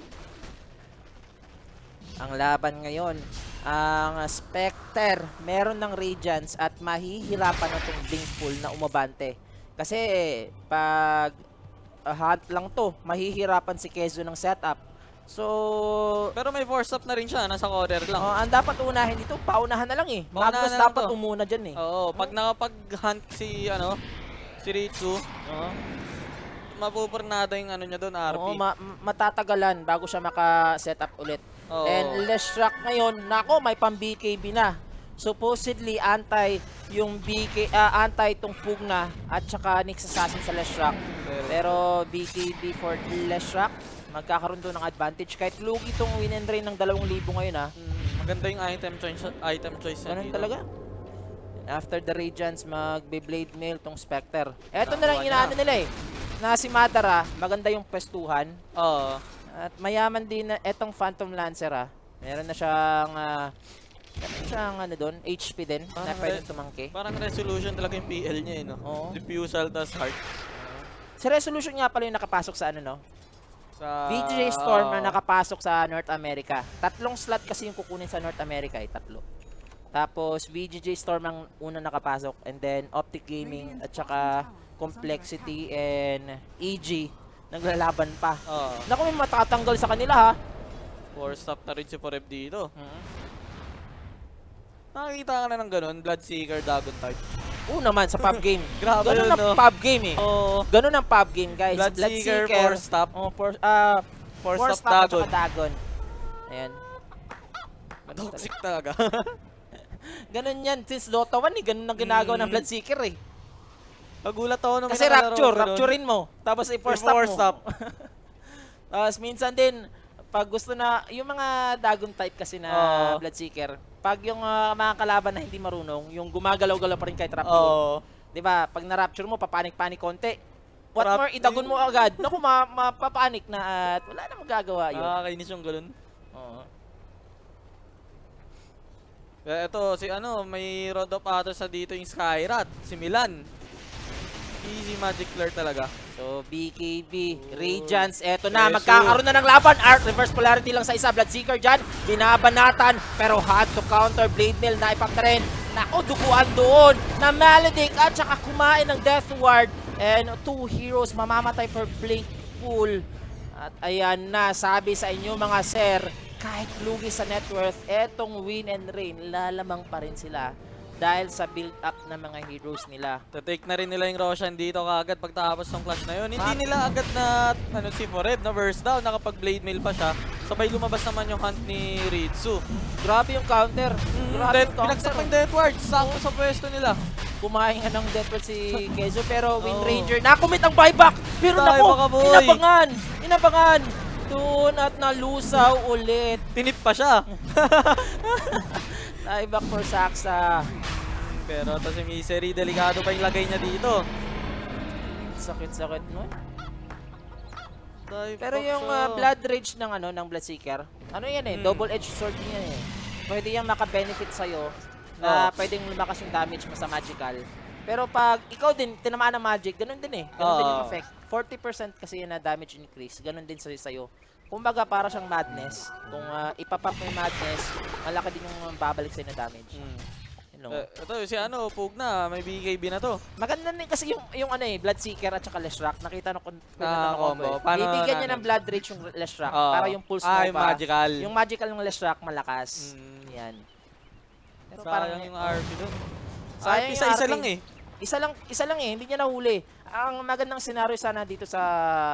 [SPEAKER 6] Ang laban ngayon, ang Spectre, meron ng Radiance at mahihirapan na itong Blink Pool na umabante. Kasi pag uh, hunt lang to, mahihirapan si Kezo ng setup. So,
[SPEAKER 4] Pero may force up na rin siya, nasa corner lang.
[SPEAKER 6] oh, ang dapat unahin dito, paunahan na lang eh.
[SPEAKER 4] Paunahan
[SPEAKER 6] Magnus
[SPEAKER 4] na lang
[SPEAKER 6] dapat
[SPEAKER 4] to.
[SPEAKER 6] umuna dyan eh.
[SPEAKER 4] Oo, pag nakapag-hunt si, ano, si Ritsu,
[SPEAKER 6] Oo.
[SPEAKER 4] mapupurnada yung ano niya doon, R P.
[SPEAKER 6] Oo, ma- matatagalan bago siya maka-setup ulit.
[SPEAKER 4] Oo.
[SPEAKER 6] And Leshrac ngayon, nako, may pang B K B na. Supposedly, anti yung B K, ah, anti itong Pugna at saka Nyx Assassin sa Leshrac.
[SPEAKER 4] Pero-
[SPEAKER 6] Pero B K B for Leshrac, magkakaroon doon ng advantage. Kahit lugi itong win and drain ng dalawang libo ngayon ha.
[SPEAKER 4] Mm, maganda yung item choice, item choice niya
[SPEAKER 6] Ganun
[SPEAKER 4] dito.
[SPEAKER 6] talaga. After the Radiance, magbe-blade mail tong Spectre. Eto na lang
[SPEAKER 4] Nakuha
[SPEAKER 6] inaano
[SPEAKER 4] niya.
[SPEAKER 6] nila eh. Na si Madara, maganda yung pwestuhan.
[SPEAKER 4] Oo.
[SPEAKER 6] At mayaman din na etong Phantom Lancer ah. Meron na siyang ah, meron na siyang ano doon, H P din na
[SPEAKER 4] Parang
[SPEAKER 6] pwedeng
[SPEAKER 4] re-
[SPEAKER 6] tumangki.
[SPEAKER 4] Parang resolution talaga yung P L niya, eh, no?
[SPEAKER 6] Oo.
[SPEAKER 4] Diffusal, tas heart.
[SPEAKER 6] Si Resolution nga pala yung nakapasok sa ano no?
[SPEAKER 4] Sa...
[SPEAKER 6] V J Storm na nakapasok sa North America. Tatlong slot kasi yung kukunin sa North America eh, tatlo. Tapos V J Storm ang unang nakapasok and then Optic Gaming at saka Complexity and E G naglalaban pa.
[SPEAKER 4] Oo.
[SPEAKER 6] Naku, may matatanggal sa kanila ha.
[SPEAKER 4] Four stop na rin si Forev dito.
[SPEAKER 6] Hmm.
[SPEAKER 4] Nakakita ka na ng ganun, Bloodseeker, Dragon Tide.
[SPEAKER 6] Oo naman sa pub game.
[SPEAKER 4] Grabe
[SPEAKER 6] Ganun
[SPEAKER 4] yun,
[SPEAKER 6] ang
[SPEAKER 4] no?
[SPEAKER 6] pub game eh.
[SPEAKER 4] Oo.
[SPEAKER 6] Ganun ang pub game, guys.
[SPEAKER 4] Bloodseeker, four stop.
[SPEAKER 6] Oh, four, ah,
[SPEAKER 4] Four
[SPEAKER 6] four
[SPEAKER 4] stop
[SPEAKER 6] stop at
[SPEAKER 4] Dagon.
[SPEAKER 6] saka Dagon. Ayan.
[SPEAKER 4] Toxic talaga.
[SPEAKER 6] Ganun yan. Since Dota one eh, ganun ang ginagawa ng
[SPEAKER 4] Mm.
[SPEAKER 6] Bloodseeker eh.
[SPEAKER 4] Pagulat ako nung
[SPEAKER 6] Kasi
[SPEAKER 4] minakalaro
[SPEAKER 6] rapture,
[SPEAKER 4] ko nun.
[SPEAKER 6] rapturein mo. Tapos i-force stop
[SPEAKER 4] I-force
[SPEAKER 6] mo.
[SPEAKER 4] stop.
[SPEAKER 6] Tapos minsan din, pag gusto na, yung mga Dagon type kasi na
[SPEAKER 4] Oo.
[SPEAKER 6] Bloodseeker, pag yung ah, mga kalaban na hindi marunong, yung gumagalaw-galaw pa rin kahit rapture.
[SPEAKER 4] Oo.
[SPEAKER 6] Di ba? Pag na-rapture mo, papanik-panik konti. What
[SPEAKER 4] Rap-
[SPEAKER 6] more, idagon mo agad. Naku, ma mapapanik na at wala na magagawa yun.
[SPEAKER 4] Nakakainis yung ganun.
[SPEAKER 6] Oo.
[SPEAKER 4] Kaya ito, si ano, may Road of Atos sa dito yung Skyrat. Si Milan. Easy Magic Flare talaga.
[SPEAKER 6] So, B K B, Radiance, eto na,
[SPEAKER 4] Yes,
[SPEAKER 6] magkakaroon na ng laban. Art, reverse polarity lang sa isa. Bloodseeker dyan, binabanatan, pero hard to counter. Blade Mill, naipag na rin. Nako, duguan doon na Maledict at saka kumain ng Death Ward. And two heroes mamamatay for Blink Pool. At ayan na, sabi sa inyo mga sir, kahit lugi sa net worth, etong Win and Reign, lalamang pa rin sila. Dahil sa build-up ng mga heroes nila.
[SPEAKER 4] Tatake na rin nila yung Roshan dito kaagad pagtapos ng clash na yun. Hindi nila agad na ano, si Fored na verse down. Nakapag blade mail pa siya. Sabay lumabas naman yung hunt ni Ritsu.
[SPEAKER 6] Grabe yung counter. Grabe
[SPEAKER 4] Death,
[SPEAKER 6] yung counter.
[SPEAKER 4] binagsak ng Death Ward. Sakto sa pwesto nila.
[SPEAKER 6] Kumain nga ng Death Ward si Kezo pero Wind
[SPEAKER 4] Oo.
[SPEAKER 6] Ranger nakumit ang buyback. Pero
[SPEAKER 4] Tayo,
[SPEAKER 6] naku,
[SPEAKER 4] baka boy.
[SPEAKER 6] inabangan. Inabangan. Doon at nalusaw ulit.
[SPEAKER 4] Tinip pa siya.
[SPEAKER 6] Buyback for Saksa.
[SPEAKER 4] Pero ito si Misery, delikado pa yung lagay niya dito.
[SPEAKER 6] Sakit-sakit no?
[SPEAKER 4] Dive
[SPEAKER 6] Pero
[SPEAKER 4] back
[SPEAKER 6] yung
[SPEAKER 4] siya.
[SPEAKER 6] uh, Blood Rage ng ano ng Bloodseeker, ano yan eh,
[SPEAKER 4] Mm.
[SPEAKER 6] double-edged sword yan eh. Pwede yung maka-benefit sa'yo na
[SPEAKER 4] Oo.
[SPEAKER 6] pwedeng lumakas yung damage mo sa magical. Pero pag ikaw din tinamaan ng magic, ganun din eh. Ganun din yung
[SPEAKER 4] Oo.
[SPEAKER 6] effect. forty percent kasi yun na damage increase. Ganun din sa'yo sa'yo. Kumbaga para siyang madness. Kung uh, ipapap mo yung madness, malaki din yung babalik sa'yo na damage.
[SPEAKER 4] Mm.
[SPEAKER 6] You know?
[SPEAKER 4] Eh, ito si ano, Pug na, may B K B na to.
[SPEAKER 6] Maganda din kasi yung yung ano eh, Bloodseeker at saka Leshrac. Nakita na kung
[SPEAKER 4] Ah, combo. Paano
[SPEAKER 6] Bibigyan niya
[SPEAKER 4] namin?
[SPEAKER 6] ng Blood Rage yung Leshrac
[SPEAKER 4] Oo.
[SPEAKER 6] para yung pulse
[SPEAKER 4] Ah,
[SPEAKER 6] Nova.
[SPEAKER 4] yung magical.
[SPEAKER 6] Yung magical ng Leshrac malakas.
[SPEAKER 4] Mm.
[SPEAKER 6] Yan. Pero
[SPEAKER 4] Sayang yung R P dun.
[SPEAKER 6] Sayang
[SPEAKER 4] Sayang
[SPEAKER 6] yung
[SPEAKER 4] isa-isa
[SPEAKER 6] R P.
[SPEAKER 4] lang eh.
[SPEAKER 6] Isa lang isa lang eh, hindi niya nahuli. Ang magandang scenario sana dito sa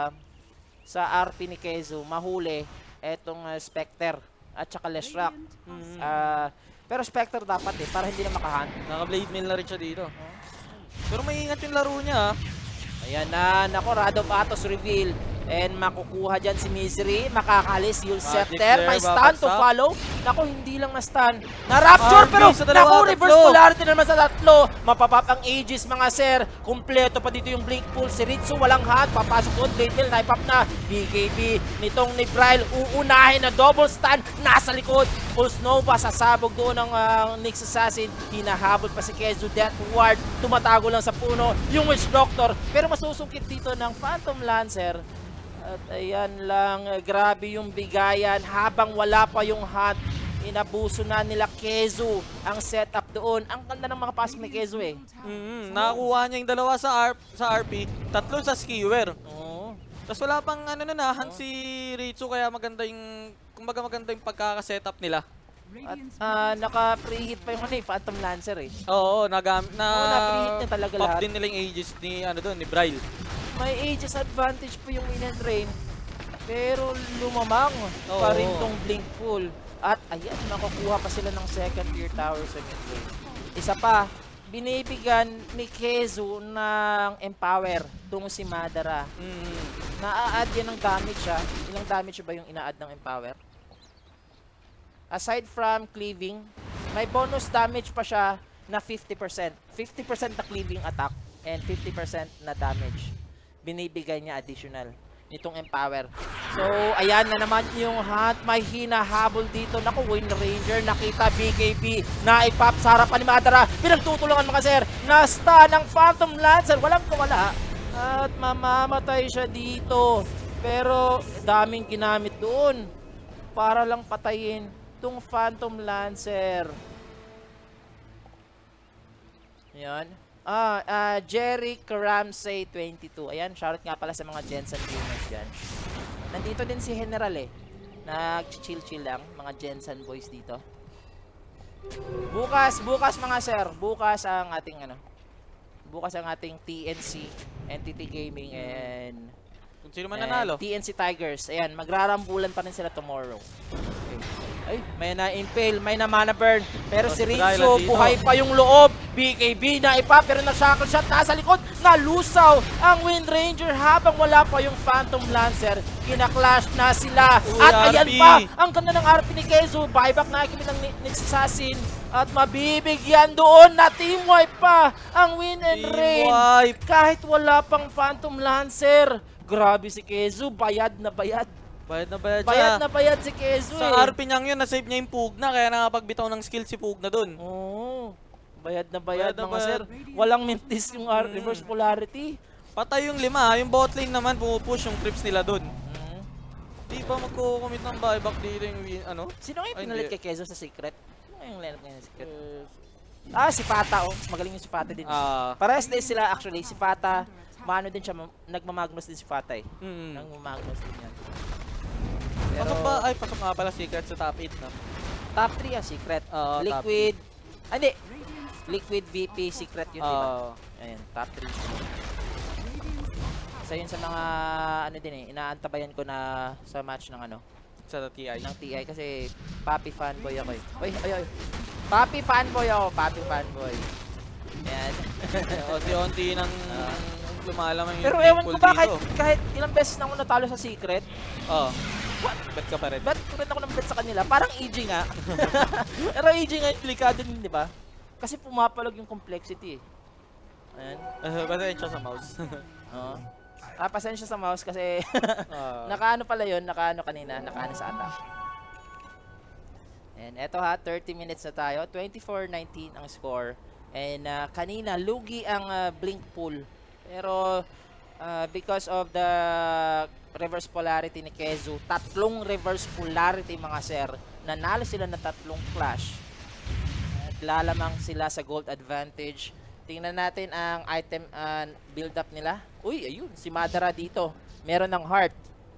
[SPEAKER 6] sa R P ni Kezu, mahuli etong uh, Spectre at saka Leshrac.
[SPEAKER 4] Mm.
[SPEAKER 6] Ah, pero Spectre dapat eh para hindi na makahunt.
[SPEAKER 4] Naka-blade mail na rin siya dito. Pero may ingat yung laro niya ah.
[SPEAKER 6] Ayan na, nako, Rod of Atos reveal. And makukuha dyan si Misery, makakalis yung
[SPEAKER 4] Magic
[SPEAKER 6] Scepter, may
[SPEAKER 4] Flare,
[SPEAKER 6] stun to
[SPEAKER 4] babagsak.
[SPEAKER 6] follow. Nako, hindi lang na-stun. Na-rapture,
[SPEAKER 4] R B
[SPEAKER 6] pero
[SPEAKER 4] sa dalawa,
[SPEAKER 6] nako, reverse
[SPEAKER 4] tatlo.
[SPEAKER 6] polarity na naman sa tatlo. Mapapap ang Aegis, mga sir. Kumpleto pa dito yung Blink Pool. Si Ritsu, walang hand. Papasok doon, Blade Mill, naipap na. B K B, nitong ni Bryle, uunahin na double stun. Nasa likod. Pulse Nova, sasabog doon ng uh, Nyx Assassin. Hinahabol pa si Kezu, Death Ward. Tumatago lang sa puno. Yung Witch Doctor. Pero masusungkit dito ng Phantom Lancer. At ayan lang, eh, grabe yung bigayan habang wala pa yung hunt. Inabuso na nila Kezu ang setup doon. Ang ganda ng mga pasok ni Kezu eh.
[SPEAKER 4] Mm, nakakuha niya yung dalawa sa R sa R P, tatlo sa skewer.
[SPEAKER 6] Oo.
[SPEAKER 4] Tapos wala pang ano na nahan si Ritsu kaya maganda yung kumbaga maganda yung pagkaka-setup nila.
[SPEAKER 6] At
[SPEAKER 1] Radiant's
[SPEAKER 6] ah, naka-preheat pa yung ano eh, Phantom Lancer eh.
[SPEAKER 4] Oo, nagam na
[SPEAKER 6] Oo, na-preheat niya talaga
[SPEAKER 4] pop
[SPEAKER 6] lahat.
[SPEAKER 4] din nila yung Aegis ni ano doon, ni Bryle.
[SPEAKER 6] May Aegis advantage po yung Win and Rain. Pero lumamang
[SPEAKER 4] Oo.
[SPEAKER 6] pa rin tong Blink Pool. At ayan, nakukuha pa sila ng second tier tower sa mid lane. Isa pa, binibigyan ni Kezu ng empower tong si Madara.
[SPEAKER 4] Mm.
[SPEAKER 6] Na-add yan ng damage siya. Ilang damage ba yung ina-add ng empower? Aside from cleaving, may bonus damage pa siya na fifty percent. fifty percent na cleaving attack and fifty percent na damage. Binibigay niya additional nitong empower. So, ayan na naman yung hunt. May hinahabol dito. Naku, Wind Ranger. Nakita B K B. Naipap sa harapan ni Madara. Pinagtutulungan mga sir. Nasta ng Phantom Lancer. Walang kawala. At mamamatay siya dito. Pero, daming ginamit doon. Para lang patayin itong Phantom Lancer. Ayan. Ah, ah, Jerry Ramsey twenty-two. Ayan, shoutout nga pala sa mga Jensen gamers dyan. Nandito din si General eh. Nag-chill-chill lang, mga Jensen boys dito. Bukas, bukas mga sir. Bukas ang ating ano. Bukas ang ating T N C, N T T Gaming and
[SPEAKER 4] Kung sino man
[SPEAKER 6] and
[SPEAKER 4] nanalo.
[SPEAKER 6] T N C Tigers. Ayan, magrarambulan pa rin sila tomorrow. Okay. Ay, may na-impale, may na-mana burn. Pero
[SPEAKER 4] Oh,
[SPEAKER 6] si
[SPEAKER 4] si Brylan
[SPEAKER 6] Rinso,
[SPEAKER 4] dito.
[SPEAKER 6] buhay pa yung loob. B K B na ipa, pero na-shackle shot, nasa likod. Nalusaw ang Wind Ranger habang wala pa yung Phantom Lancer. Kina-clash na sila.
[SPEAKER 4] Uy,
[SPEAKER 6] At ayan
[SPEAKER 4] R P.
[SPEAKER 6] pa, ang ganda ng R P ni Kezu. Buyback na kimit ng Nix Assassin. At mabibigyan doon na team wipe pa ang Win and
[SPEAKER 4] Team
[SPEAKER 6] Rain.
[SPEAKER 4] wipe.
[SPEAKER 6] Kahit wala pang Phantom Lancer. Grabe si Kezu, bayad na bayad.
[SPEAKER 4] Bayad na bayad siya.
[SPEAKER 6] Bayad na bayad si Kezu
[SPEAKER 4] Sa
[SPEAKER 6] eh.
[SPEAKER 4] R P niyang yun, na-save niya yung Pugna, kaya nakapagbitaw ng skill si Pugna dun.
[SPEAKER 6] Oo. Bayad na bayad,
[SPEAKER 4] Bayad na
[SPEAKER 6] mga
[SPEAKER 4] bayad.
[SPEAKER 6] sir. Walang mintis yung R-
[SPEAKER 4] Mm.
[SPEAKER 6] reverse polarity.
[SPEAKER 4] Patay yung lima, yung bot lane naman, pumupush yung creeps nila dun.
[SPEAKER 6] Mm.
[SPEAKER 4] Di pa magkukumit ng buyback dito yung win, ano?
[SPEAKER 6] Sino nga yung
[SPEAKER 4] Ay,
[SPEAKER 6] pinalit
[SPEAKER 4] hindi.
[SPEAKER 6] kay Kezu sa secret? Sino nga yung lineup ngayon sa secret? Ah, si Pata oh. Mas magaling yung si Pata din.
[SPEAKER 4] Ah,
[SPEAKER 6] Parehas din sila actually. Si Pata, maano din siya, ma- nagmamagnus din si Pata eh.
[SPEAKER 4] mm.
[SPEAKER 6] Nagmamagnus din yan. Pero,
[SPEAKER 4] Pasok ba? Ay, pasok nga pala secret sa top eight na.
[SPEAKER 6] top three ah, secret.
[SPEAKER 4] Oo, top
[SPEAKER 6] Liquid. Ah, hindi. Liquid, V P, secret yun, di ba?
[SPEAKER 4] Oo.
[SPEAKER 6] Ayan, top three. Isa yun sa mga, ano din eh, inaantabayan ko na sa match ng ano,
[SPEAKER 4] Sa T I.
[SPEAKER 6] ng T I kasi Papi fanboy ako eh. Oy, oy, oy. Papi fanboy ako, Papi fanboy. Ayan.
[SPEAKER 4] Unti-unti nang
[SPEAKER 6] Ah.
[SPEAKER 4] lumalaman yung
[SPEAKER 6] Pero ewan ko
[SPEAKER 4] people
[SPEAKER 6] ba, kahit,
[SPEAKER 4] dito.
[SPEAKER 6] kahit ilang beses na ako natalo sa secret,
[SPEAKER 4] Oo. Bet ka pa rin.
[SPEAKER 6] ba't ko rin ako ng bet sa kanila? Parang E G nga. Pero E G nga yung delikado din, di ba? Kasi pumapalog yung complexity eh. Ayan.
[SPEAKER 4] Uh, Pasensya sa mouse.
[SPEAKER 6] Oo. Ah, pasensya sa mouse kasi
[SPEAKER 4] Ah.
[SPEAKER 6] nakaano pala yun, nakaano kanina, nakaano sa attack. And eto ha, thirty minutes na tayo, twenty-four nineteen ang score. And ah, kanina, lugi ang ah, blink pool. Pero ah, because of the reverse polarity ni Kezu, tatlong reverse polarity mga sir, nanalo sila ng tatlong clash. At lalamang sila sa gold advantage. Tingnan natin ang item uh, build up nila. Uy, ayun, si Madara dito. Meron ng heart.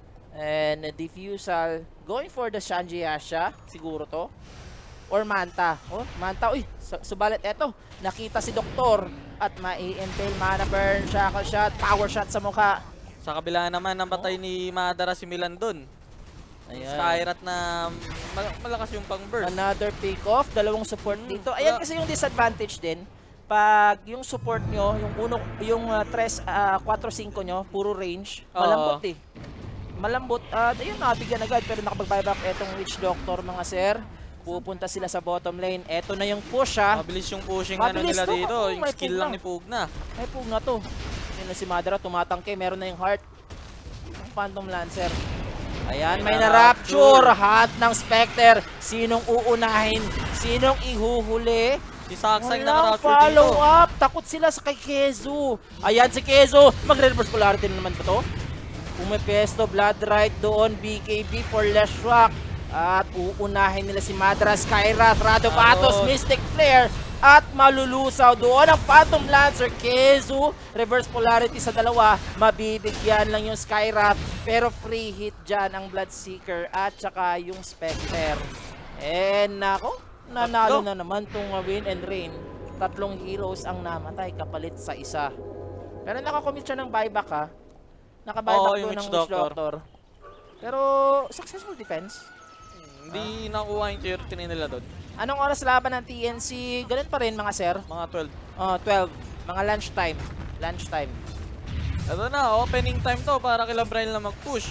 [SPEAKER 6] And uh, diffusal. Going for the Shanji Yasha, siguro to. Or Manta. Oh, Manta. Uy, su- subalit eto. Nakita si Doktor. At ma-impale, mana burn, shackle shot, power shot sa mukha.
[SPEAKER 4] Sa kabila naman, namatay ni Madara si Milan dun.
[SPEAKER 6] Ayan.
[SPEAKER 4] Skyrat na mal- malakas yung pang-burst.
[SPEAKER 6] Another pick off. Dalawang support
[SPEAKER 4] Hmm,
[SPEAKER 6] dito. Ayan
[SPEAKER 4] wala.
[SPEAKER 6] kasi yung disadvantage din. Pag yung support nyo, yung uno, yung uh, tres, uh, four five nyo, puro range,
[SPEAKER 4] Oo.
[SPEAKER 6] malambot eh. Malambot. At ayun, nabigyan agad pero nakapag-buyback etong Witch Doctor mga sir. Pupunta sila sa bottom lane. Eto na yung push ha.
[SPEAKER 4] Mabilis yung pushing
[SPEAKER 6] Mabilis
[SPEAKER 4] ano nila
[SPEAKER 6] to.
[SPEAKER 4] dito.
[SPEAKER 6] Oo,
[SPEAKER 4] Yung
[SPEAKER 6] may
[SPEAKER 4] skill
[SPEAKER 6] Pugna.
[SPEAKER 4] lang ni Pugna.
[SPEAKER 6] Ay po nga to. Yun na si Madara, tumatangke. Meron na yung heart. Ang Phantom Lancer. Ayan, may
[SPEAKER 4] May
[SPEAKER 6] na-rapture.
[SPEAKER 4] na-rapture.
[SPEAKER 6] Hat ng Spectre. Sinong uunahin? Sinong ihuhuli?
[SPEAKER 4] Si Saksay
[SPEAKER 6] Walang
[SPEAKER 4] naka-rapture
[SPEAKER 6] follow
[SPEAKER 4] dito.
[SPEAKER 6] up. Takot sila sa kay Kezu. Ayan si Kezu. Magre-reverse polarity na naman ba to? Pumepesto, Blood Rite doon. B K B for Leshwak. At uunahin nila si Madara, Skyrath, Radovatos,
[SPEAKER 4] Aron.
[SPEAKER 6] Mystic Flare. At malulusaw doon ang Phantom Lancer. Kezu, reverse polarity sa dalawa. Mabibigyan lang yung Skyrath. Pero free hit dyan ang Bloodseeker at saka yung Spectre. Eh, nako. Nanalo
[SPEAKER 4] Tatlo.
[SPEAKER 6] na naman tong uh, Win and Rain. Tatlong heroes ang namatay kapalit sa isa. Pero nakakommit siya ng buyback ha. Naka-buyback
[SPEAKER 4] Oo, yung
[SPEAKER 6] to ng
[SPEAKER 4] Witch
[SPEAKER 6] Witch
[SPEAKER 4] Doctor.
[SPEAKER 6] Doctor. Pero successful defense.
[SPEAKER 4] Hindi nakuha yung tier three nila doon.
[SPEAKER 6] Anong oras laban ng T N C? Ganun pa rin mga sir.
[SPEAKER 4] Mga twelve.
[SPEAKER 6] Oh, twelve. Mga lunchtime. Lunchtime.
[SPEAKER 4] Ito na, opening time to para kila Brian na mag-push.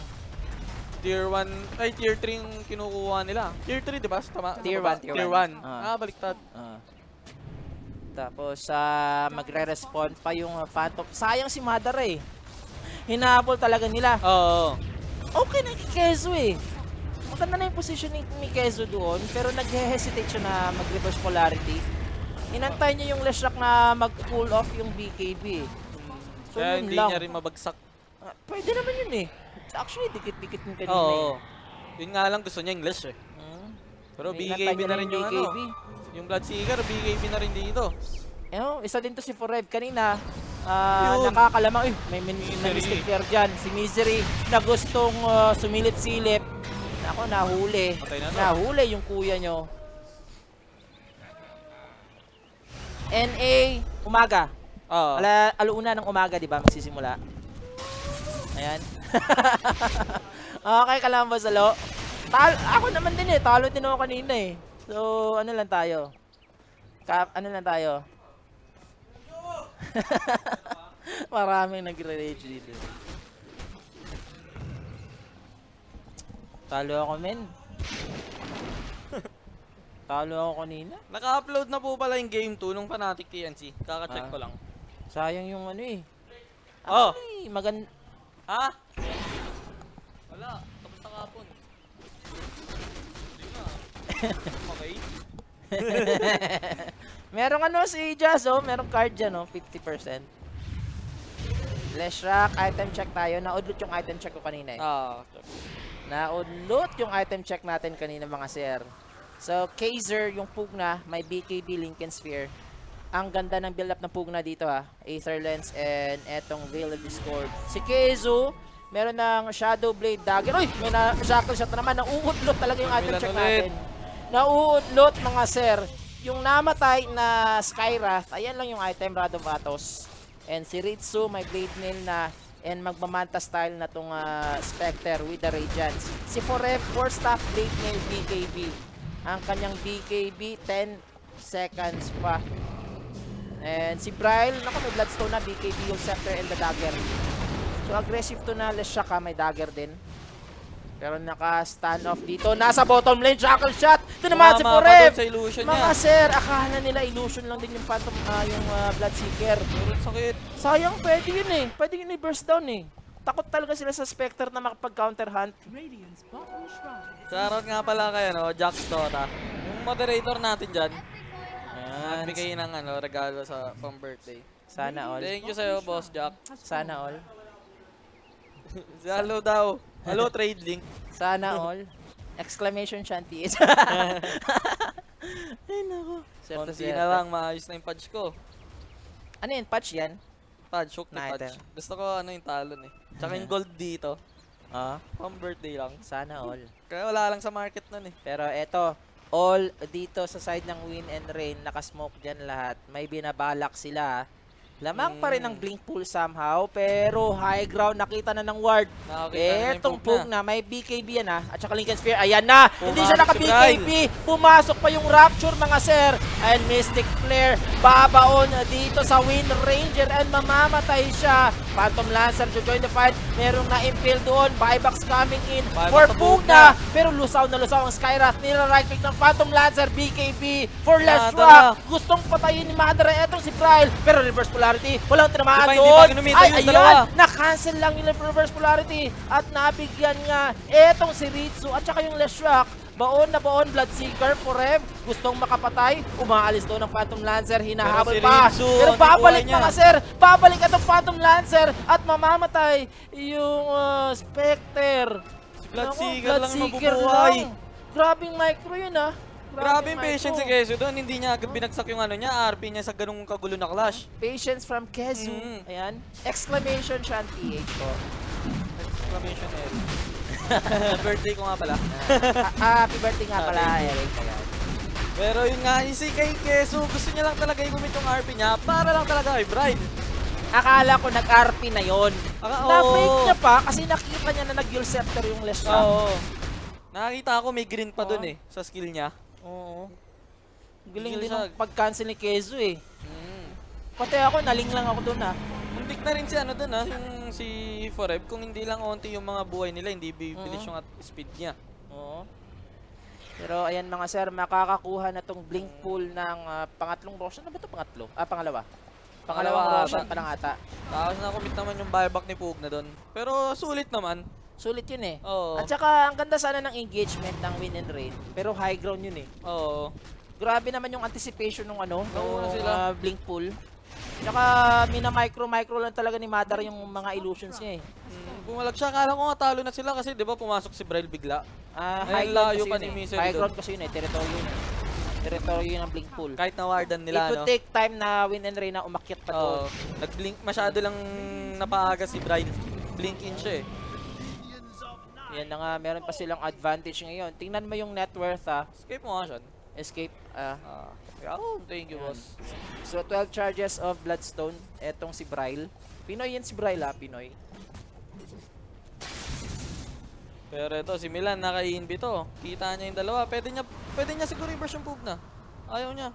[SPEAKER 4] Tier one, ay tier three yung kinukuha nila. Tier three, di ba? Tama?
[SPEAKER 6] Tier
[SPEAKER 4] Tama ba?
[SPEAKER 6] one, tier
[SPEAKER 4] Tier
[SPEAKER 6] one.
[SPEAKER 4] one.
[SPEAKER 6] Ah.
[SPEAKER 4] Ah, baliktad.
[SPEAKER 6] Ah. Tapos ah, magre-respond pa yung uh, Phantom. Sayang si Madara eh. Hinabol talaga nila.
[SPEAKER 4] Oo.
[SPEAKER 6] Okay na kay Kezu eh. Maganda na yung position ni, ni Kezu doon, pero nag-hesitate siya na mag-reverse polarity. Inantay niya yung Leshrac na mag-pull off yung B K B eh. So
[SPEAKER 4] Kaya
[SPEAKER 6] yun
[SPEAKER 4] hindi
[SPEAKER 6] lang.
[SPEAKER 4] niya rin mabagsak.
[SPEAKER 6] Ah, pwede naman yun eh. Actually, dikit-dikit yung kanina
[SPEAKER 4] Oo.
[SPEAKER 6] eh.
[SPEAKER 4] Yun nga lang gusto niya English eh.
[SPEAKER 6] Hmm.
[SPEAKER 4] Pero
[SPEAKER 6] May
[SPEAKER 4] B K
[SPEAKER 6] inantay
[SPEAKER 4] B
[SPEAKER 6] niya
[SPEAKER 4] na rin yung
[SPEAKER 6] B K
[SPEAKER 4] ano.
[SPEAKER 6] B.
[SPEAKER 4] Yung Bloodseeker, B K B na rin dito.
[SPEAKER 6] Eh, oh, isa din to si Forev. Kanina, ah,
[SPEAKER 4] Yun.
[SPEAKER 6] nakakalamang. Uy, may min
[SPEAKER 4] Misery.
[SPEAKER 6] may mistake there dyan. Si Misery na gustong ah, sumilip-silip. Ako, nahuli.
[SPEAKER 4] Patay na to.
[SPEAKER 6] Nahuli yung kuya nyo. N A, umaga.
[SPEAKER 4] Oo.
[SPEAKER 6] Ala, alauna ng umaga, di ba? Magsisimula. Ayan. Okay, Kalamba Salo. Tal ako naman din eh. Talo din ako kanina eh. So, ano lang tayo? Kap ano lang tayo? Maraming nagre-rage dito. Talo ako, men. Talo ako kanina.
[SPEAKER 4] Naka-upload na po pala yung game two nung Fnatic T N C. Kaka-check
[SPEAKER 6] Ah.
[SPEAKER 4] ko lang.
[SPEAKER 6] Sayang yung ano eh.
[SPEAKER 4] Oh.
[SPEAKER 6] Actually, magan...
[SPEAKER 4] Ha? Wala. Tapos na kapon. Hindi na. Okay.
[SPEAKER 6] Merong ano si Jazz, oh. Merong card dyan, oh. fifty percent. Leshrac, item check tayo. Na-udlot yung item check ko kanina eh.
[SPEAKER 4] Ah.
[SPEAKER 6] Na-udlot yung item check natin kanina mga sir. So, Kaiser, yung Pugna, may B K B Lincoln Sphere. Ang ganda ng build-up ng Pugna dito ha. Aether Lens and etong Veil of Discord. Si Keizu, meron ng Shadow Blade Dagger. Uy! May na-shackle shot na naman. Nauudlot talaga yung item
[SPEAKER 4] Milan
[SPEAKER 6] check
[SPEAKER 4] ulit.
[SPEAKER 6] natin. Nauudlot mga sir. Yung namatay na Skyrath, ayan lang yung item, Rod of Atos. And si Ritsu, may Blade Nail na and magmamanta style na tong uh, Spectre with the Radiance. Si Forev, four staff Blade Nail B K B. Ang kanyang B K B, ten seconds pa. And si Bryle, naku may Bloodstone na, B K B yung Scepter and the Dagger. So aggressive to na Leshrac ha, may Dagger din. Pero naka-stand off dito, nasa bottom lane, Shackle Shot! Ito naman si
[SPEAKER 4] Tumama pa
[SPEAKER 6] Forev!
[SPEAKER 4] dun sa illusion
[SPEAKER 6] Mga
[SPEAKER 4] niya.
[SPEAKER 6] sir, akala nila illusion lang din yung Phantom, uh, yung uh, Bloodseeker.
[SPEAKER 4] Puro sakit.
[SPEAKER 6] Sayang, pwede yun eh. Pwede yun i-burst down eh. Takot talaga sila sa Spectre na makapag-counter hunt.
[SPEAKER 1] Radiant's bottom shrine.
[SPEAKER 4] Shoutout nga pala kay ano, Jax Tota. Yung moderator natin dyan.
[SPEAKER 6] Ayan.
[SPEAKER 4] Nagbigay ng ano, regalo sa pang birthday.
[SPEAKER 6] Sana all.
[SPEAKER 4] Thank you sa'yo, Boss Jack.
[SPEAKER 6] Sana all.
[SPEAKER 4] Hello daw. Hello, trade link.
[SPEAKER 6] Sana all. Exclamation shanty. Ay nako.
[SPEAKER 4] Konti na lang, maayos na yung patch ko.
[SPEAKER 6] Ano yun? Patch yan?
[SPEAKER 4] Patch, hook
[SPEAKER 6] Na
[SPEAKER 4] na patch.
[SPEAKER 6] item.
[SPEAKER 4] Gusto ko ano yung talon eh. Tsaka yung gold dito.
[SPEAKER 6] Ah,
[SPEAKER 4] Pang birthday lang.
[SPEAKER 6] sana all.
[SPEAKER 4] Kaya wala lang sa market nun eh.
[SPEAKER 6] Pero eto, all dito sa side ng Win and Rain, nakasmoke dyan lahat. May binabalak sila. Lamang pa rin ang Blink Pool somehow, pero high ground nakita na ng ward.
[SPEAKER 4] Nakakita na yung
[SPEAKER 6] Etong
[SPEAKER 4] Pugna.
[SPEAKER 6] Pugna, may B K B yan ha, at saka Lincoln Sphere, ayan na! Hindi siya
[SPEAKER 4] Pumasok
[SPEAKER 6] naka-B
[SPEAKER 4] si
[SPEAKER 6] K B! Pumasok pa yung Rapture mga sir! And Mystic Flare, babaon dito sa Wind Ranger and mamamatay siya! Phantom Lancer to join the fight, merong na-impale doon, buybacks coming in
[SPEAKER 4] Buyback
[SPEAKER 6] for
[SPEAKER 4] sa
[SPEAKER 6] Pugna! Pero lusaw na lusaw ang Skyrath, nila-right click ng Phantom Lancer, B K B for
[SPEAKER 4] Madara.
[SPEAKER 6] Leshrac! Gustong patayin ni Madara, etong si Bryle, pero reverse polarity, walang tinamaan
[SPEAKER 4] Di ba, hindi
[SPEAKER 6] doon!
[SPEAKER 4] pa ginumita
[SPEAKER 6] Ay,
[SPEAKER 4] yung
[SPEAKER 6] ayan!
[SPEAKER 4] dalawa?
[SPEAKER 6] Na-cancel lang yung reverse polarity at nabigyan nga etong si Ritsu at saka yung Leshrac. Baon na baon, Bloodseeker, Forev, gustong makapatay, umaalis doon ng Phantom Lancer, hinahabol
[SPEAKER 4] Pero si
[SPEAKER 6] pa.
[SPEAKER 4] Ritsu,
[SPEAKER 6] Pero
[SPEAKER 4] ang
[SPEAKER 6] babalik
[SPEAKER 4] buhay niya.
[SPEAKER 6] mga sir, babalik itong Phantom Lancer at mamamatay yung uh, Spectre.
[SPEAKER 4] Si Bloodseeker
[SPEAKER 6] Naku,
[SPEAKER 4] lang
[SPEAKER 6] Bloodseeker
[SPEAKER 4] mabubuhay.
[SPEAKER 6] lang. Grabing micro yun ah.
[SPEAKER 4] Grabe yung
[SPEAKER 6] micro.
[SPEAKER 4] patience si Keso doon. Hindi niya agad binagsak yung ano niya, R P niya sa ganung kagulo na clash.
[SPEAKER 6] Patience from Kezu.
[SPEAKER 4] Mm.
[SPEAKER 6] Ayan. Exclamation chant P H ko.
[SPEAKER 4] Exclamation L. Birthday ko nga pala.
[SPEAKER 6] Ah, happy birthday nga pala,
[SPEAKER 4] Thank you.
[SPEAKER 6] Eric. Ayan.
[SPEAKER 4] Pero yun nga, yung si kay Keso, gusto niya lang talaga i-commit yung R P niya para lang talaga kay Bride.
[SPEAKER 6] Akala ko nag-R P na yon.
[SPEAKER 4] Aka-
[SPEAKER 6] Na-fake
[SPEAKER 4] oo.
[SPEAKER 6] niya pa kasi nakita niya na nag-Yule Scepter yung Leshrac.
[SPEAKER 4] Oo. Nakakita ako may green pa
[SPEAKER 6] Oo.
[SPEAKER 4] dun eh, sa skill niya.
[SPEAKER 6] Oo. Galing
[SPEAKER 4] Tigil
[SPEAKER 6] din
[SPEAKER 4] siya.
[SPEAKER 6] ang pag-cancel ni Kezu eh.
[SPEAKER 4] Mm.
[SPEAKER 6] Pati ako, naling lang ako dun ah.
[SPEAKER 4] Muntik na rin si ano dun ha, yung si Forev. Kung hindi lang onti yung mga buhay nila, hindi bibilis
[SPEAKER 6] Oo.
[SPEAKER 4] yung at speed niya.
[SPEAKER 6] Oo. Pero ayan mga sir, makakakuha na tong Blink Pool ng ah, pangatlong Roshan. Ano ba ito pangatlo? Ah, pangalawa. Pangalawang
[SPEAKER 4] Pangalawa
[SPEAKER 6] Roshan
[SPEAKER 4] ata.
[SPEAKER 6] pa lang ata.
[SPEAKER 4] Tapos na-commit naman yung buyback ni Pugna dun. Pero sulit naman.
[SPEAKER 6] Sulit yun eh.
[SPEAKER 4] Oo.
[SPEAKER 6] At saka, ang ganda sana ng engagement ng Win and Rain. Pero high ground yun eh.
[SPEAKER 4] Oo.
[SPEAKER 6] Grabe naman yung anticipation ng ano,
[SPEAKER 4] Nauna
[SPEAKER 6] nung
[SPEAKER 4] sila.
[SPEAKER 6] ah, Blink Pool. Tsaka mina-micro-micro lang talaga ni Madara yung mga illusions niya eh.
[SPEAKER 4] Mm, bumalag siya. Akala ko nga talo na sila kasi di ba pumasok si Bryle bigla.
[SPEAKER 6] Ah,
[SPEAKER 4] Ay,
[SPEAKER 6] high ground
[SPEAKER 4] layo
[SPEAKER 6] kasi
[SPEAKER 4] pa
[SPEAKER 6] yun
[SPEAKER 4] ni
[SPEAKER 6] eh.
[SPEAKER 4] Misery
[SPEAKER 6] High
[SPEAKER 4] doon.
[SPEAKER 6] ground kasi yun eh, territory yun eh. Territory yun ng Blink Pool.
[SPEAKER 4] Kahit na warden
[SPEAKER 6] It
[SPEAKER 4] nila,
[SPEAKER 6] would
[SPEAKER 4] no?
[SPEAKER 6] take time na Win and Rain na umakyat pa doon.
[SPEAKER 4] Oo. Nag-blink, masyado lang napaaga si Bryle. Blink in siya eh.
[SPEAKER 6] Yan na nga, meron pa silang advantage ngayon. Tingnan mo yung net worth ah.
[SPEAKER 4] Escape mo nga siya.
[SPEAKER 6] Escape. ah.
[SPEAKER 4] Ah, oh, thank you,
[SPEAKER 6] Yan.
[SPEAKER 4] boss.
[SPEAKER 6] So twelve charges of Bloodstone. Etong si Bryle. Pinoy yan si Bryle ah, Pinoy.
[SPEAKER 4] Pero ito, si Milan naka-inbi to. Kita niya yung dalawa. Pwede niya, pwede niya siguro i-burst yung Pugna. Ayaw niya.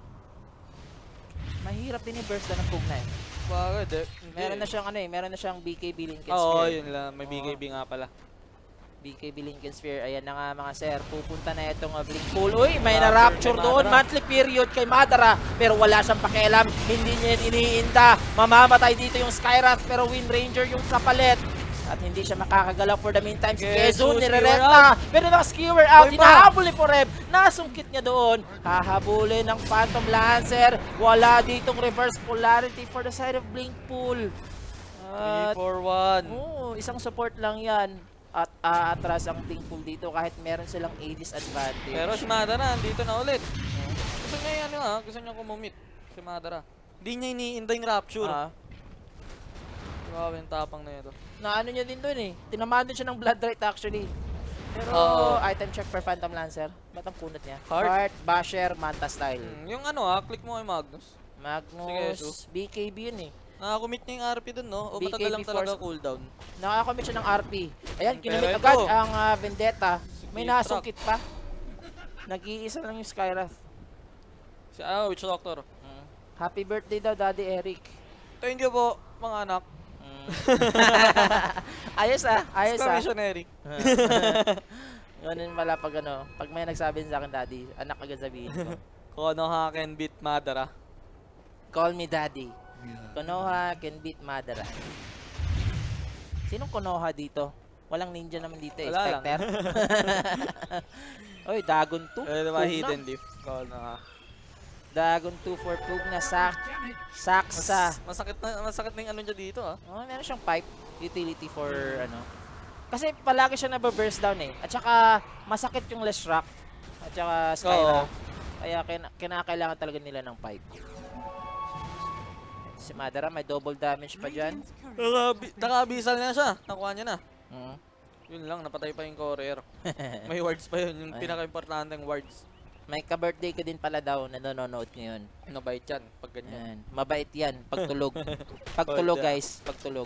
[SPEAKER 6] Mahirap din i-burst na ng Pugna eh.
[SPEAKER 4] Bakit? Eh,
[SPEAKER 6] Meron na siyang ano eh, meron na siyang B K B Lincoln
[SPEAKER 4] Oo,
[SPEAKER 6] Sphere.
[SPEAKER 4] yun lang. May B K B nga pala.
[SPEAKER 6] B K B Lincoln Sphere. Ayan na nga mga sir. Pupunta na itong uh, Blink Pool. Uy, may
[SPEAKER 4] Rapture
[SPEAKER 6] na-rapture
[SPEAKER 4] kay
[SPEAKER 6] doon.
[SPEAKER 4] Madara.
[SPEAKER 6] Monthly period kay Madara. Pero wala siyang pakialam. Hindi niya iniinda. Mamamatay dito yung Skyrath. Pero Wind Ranger yung kapalit. At hindi siya makakagalaw for the meantime. Si
[SPEAKER 4] Kezu,
[SPEAKER 6] Kezu,
[SPEAKER 4] skewer
[SPEAKER 6] nire-recta. Pero naka-skewer out.
[SPEAKER 4] Boy pa.
[SPEAKER 6] Hinahabol ni Foreb. Nasungkit niya doon. Hahabulin ng Phantom Lancer. Wala ditong reverse polarity for the side of Blink Pool.
[SPEAKER 4] three
[SPEAKER 6] At
[SPEAKER 4] four one.
[SPEAKER 6] Oo, isang support lang yan. At aatras ang Blink Pool dito kahit meron silang A disadvantage.
[SPEAKER 4] Pero si Madara, dito na ulit. Gusto niya yan ha, gusto niya kumumit. Si Madara. Hindi niya iniinda yung Rapture.
[SPEAKER 6] Ah,
[SPEAKER 4] Grabe yung tapang na ito.
[SPEAKER 6] na ano niya din doon eh. Tinamaan din siya ng Blood Right actually. Pero
[SPEAKER 4] Oo.
[SPEAKER 6] item check for Phantom Lancer. Ba't ang kunat niya?
[SPEAKER 4] Heart.
[SPEAKER 6] Heart, Basher, Manta style.
[SPEAKER 4] Hmm, yung ano ha, click mo kay Magnus.
[SPEAKER 6] Magnus, B K B yun eh.
[SPEAKER 4] Nakakommit niya yung R P dun, no? O
[SPEAKER 6] B K B
[SPEAKER 4] matagal lang talaga
[SPEAKER 6] force.
[SPEAKER 4] cooldown.
[SPEAKER 6] Nakakommit siya ng R P. Ayan,
[SPEAKER 4] Pero
[SPEAKER 6] kinumit
[SPEAKER 4] ito.
[SPEAKER 6] agad ang ah, Vendetta. May
[SPEAKER 4] Speed
[SPEAKER 6] nasungkit pa. Nag-iisa lang yung Skyrath.
[SPEAKER 4] Si, ah, Witch Doctor.
[SPEAKER 6] Mm. Happy birthday daw, Daddy Eric.
[SPEAKER 4] Thank you po, mga anak.
[SPEAKER 6] Mm. ayos ah, ayos ah.
[SPEAKER 4] Missionary.
[SPEAKER 6] Ganun pala pag ano, pag may nagsabi sa akin, Daddy, anak agad sabihin ko.
[SPEAKER 4] Konoha can beat Madara.
[SPEAKER 6] Call me Daddy. Konoha can beat Madara. Sinong Konoha dito? Walang ninja naman dito eh.
[SPEAKER 4] Wala lang.
[SPEAKER 6] Spectre. Oy, Dagon two.
[SPEAKER 4] Eh, diba,
[SPEAKER 6] Pugna.
[SPEAKER 4] hidden leaf. Konoha.
[SPEAKER 6] Dagon two for Pugna. Sak Saksa.
[SPEAKER 4] Masakit na, masakit na yung ano niya dito, ah.
[SPEAKER 6] Oh, meron siyang pipe utility for ano. Kasi palagi siya nababurst down eh. At saka masakit yung less rock. At saka Skyra.
[SPEAKER 4] Oo.
[SPEAKER 6] Kaya kina kinakailangan talaga nila ng pipe. Si Madara may double damage pa dyan.
[SPEAKER 4] Nakabi- Nakabisal na siya. Nakuha niya na.
[SPEAKER 6] Mm.
[SPEAKER 4] Yun lang, napatay pa yung courier. May wards pa yun, yung
[SPEAKER 6] Ay.
[SPEAKER 4] pinaka-importanteng wards.
[SPEAKER 6] May ka-birthday ka din pala daw na nanonood ngayon.
[SPEAKER 4] Nabait yan, pag ganyan.
[SPEAKER 6] Ayan. Mabait yan. Pagtulog. Pagtulog
[SPEAKER 4] Hold
[SPEAKER 6] guys. Pagtulog.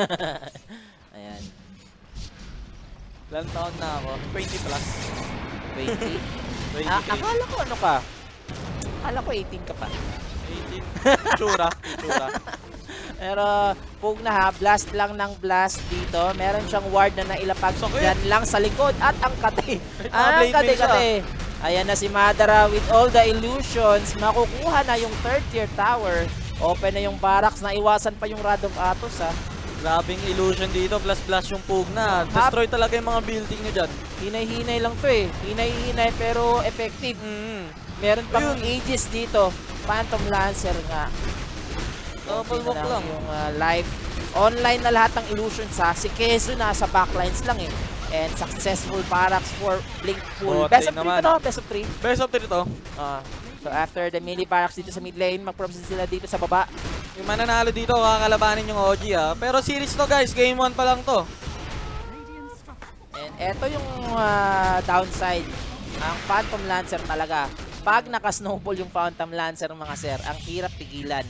[SPEAKER 6] Ayan.
[SPEAKER 4] Ilang taon na ako? twenty plus.
[SPEAKER 6] twenty.
[SPEAKER 4] twenty
[SPEAKER 6] Ah, akala ko ano ka? Akala ko eighteen ka pa.
[SPEAKER 4] eighteen. Tsura. Tsura.
[SPEAKER 6] Pero Pugna ha, blast lang ng blast dito. Meron siyang ward na nailapag
[SPEAKER 4] Sakit.
[SPEAKER 6] dyan lang sa likod. At ang kate.
[SPEAKER 4] May
[SPEAKER 6] Ang
[SPEAKER 4] blade mail siya.
[SPEAKER 6] kate-kate. Ayan na si Madara with all the illusions. Makukuha na yung third tier tower. Open na yung barracks. Naiwasan pa yung Rod of Atos ha.
[SPEAKER 4] Grabing illusion dito, plus plus yung Pugna. Destroy talaga yung mga building niya dyan.
[SPEAKER 6] Hinay-hinay lang to eh. Hinay-hinay pero effective.
[SPEAKER 4] Mm.
[SPEAKER 6] Meron pang
[SPEAKER 4] Ayun.
[SPEAKER 6] Aegis dito. Phantom Lancer nga.
[SPEAKER 4] Double
[SPEAKER 6] Konti
[SPEAKER 4] walk
[SPEAKER 6] na
[SPEAKER 4] lang.
[SPEAKER 6] Yung uh, live. Online na lahat ng illusions ha. Si Kezu nasa backlines lang eh. And successful barracks for Blink Pool.
[SPEAKER 4] Bote
[SPEAKER 6] Best of three
[SPEAKER 4] naman.
[SPEAKER 6] to no? Best of three.
[SPEAKER 4] Best of three to.
[SPEAKER 6] Ah. So after the melee barracks dito sa mid lane, mag-proceed sila dito sa baba.
[SPEAKER 4] Yung mananalo dito, kakalabanin yung O G ha. Pero series to guys, game one pa lang to.
[SPEAKER 1] Radiant structure.
[SPEAKER 6] And eto yung ah, downside. Ang Phantom Lancer talaga. Pag naka-snowball yung Phantom Lancer mga sir, ang hirap pigilan.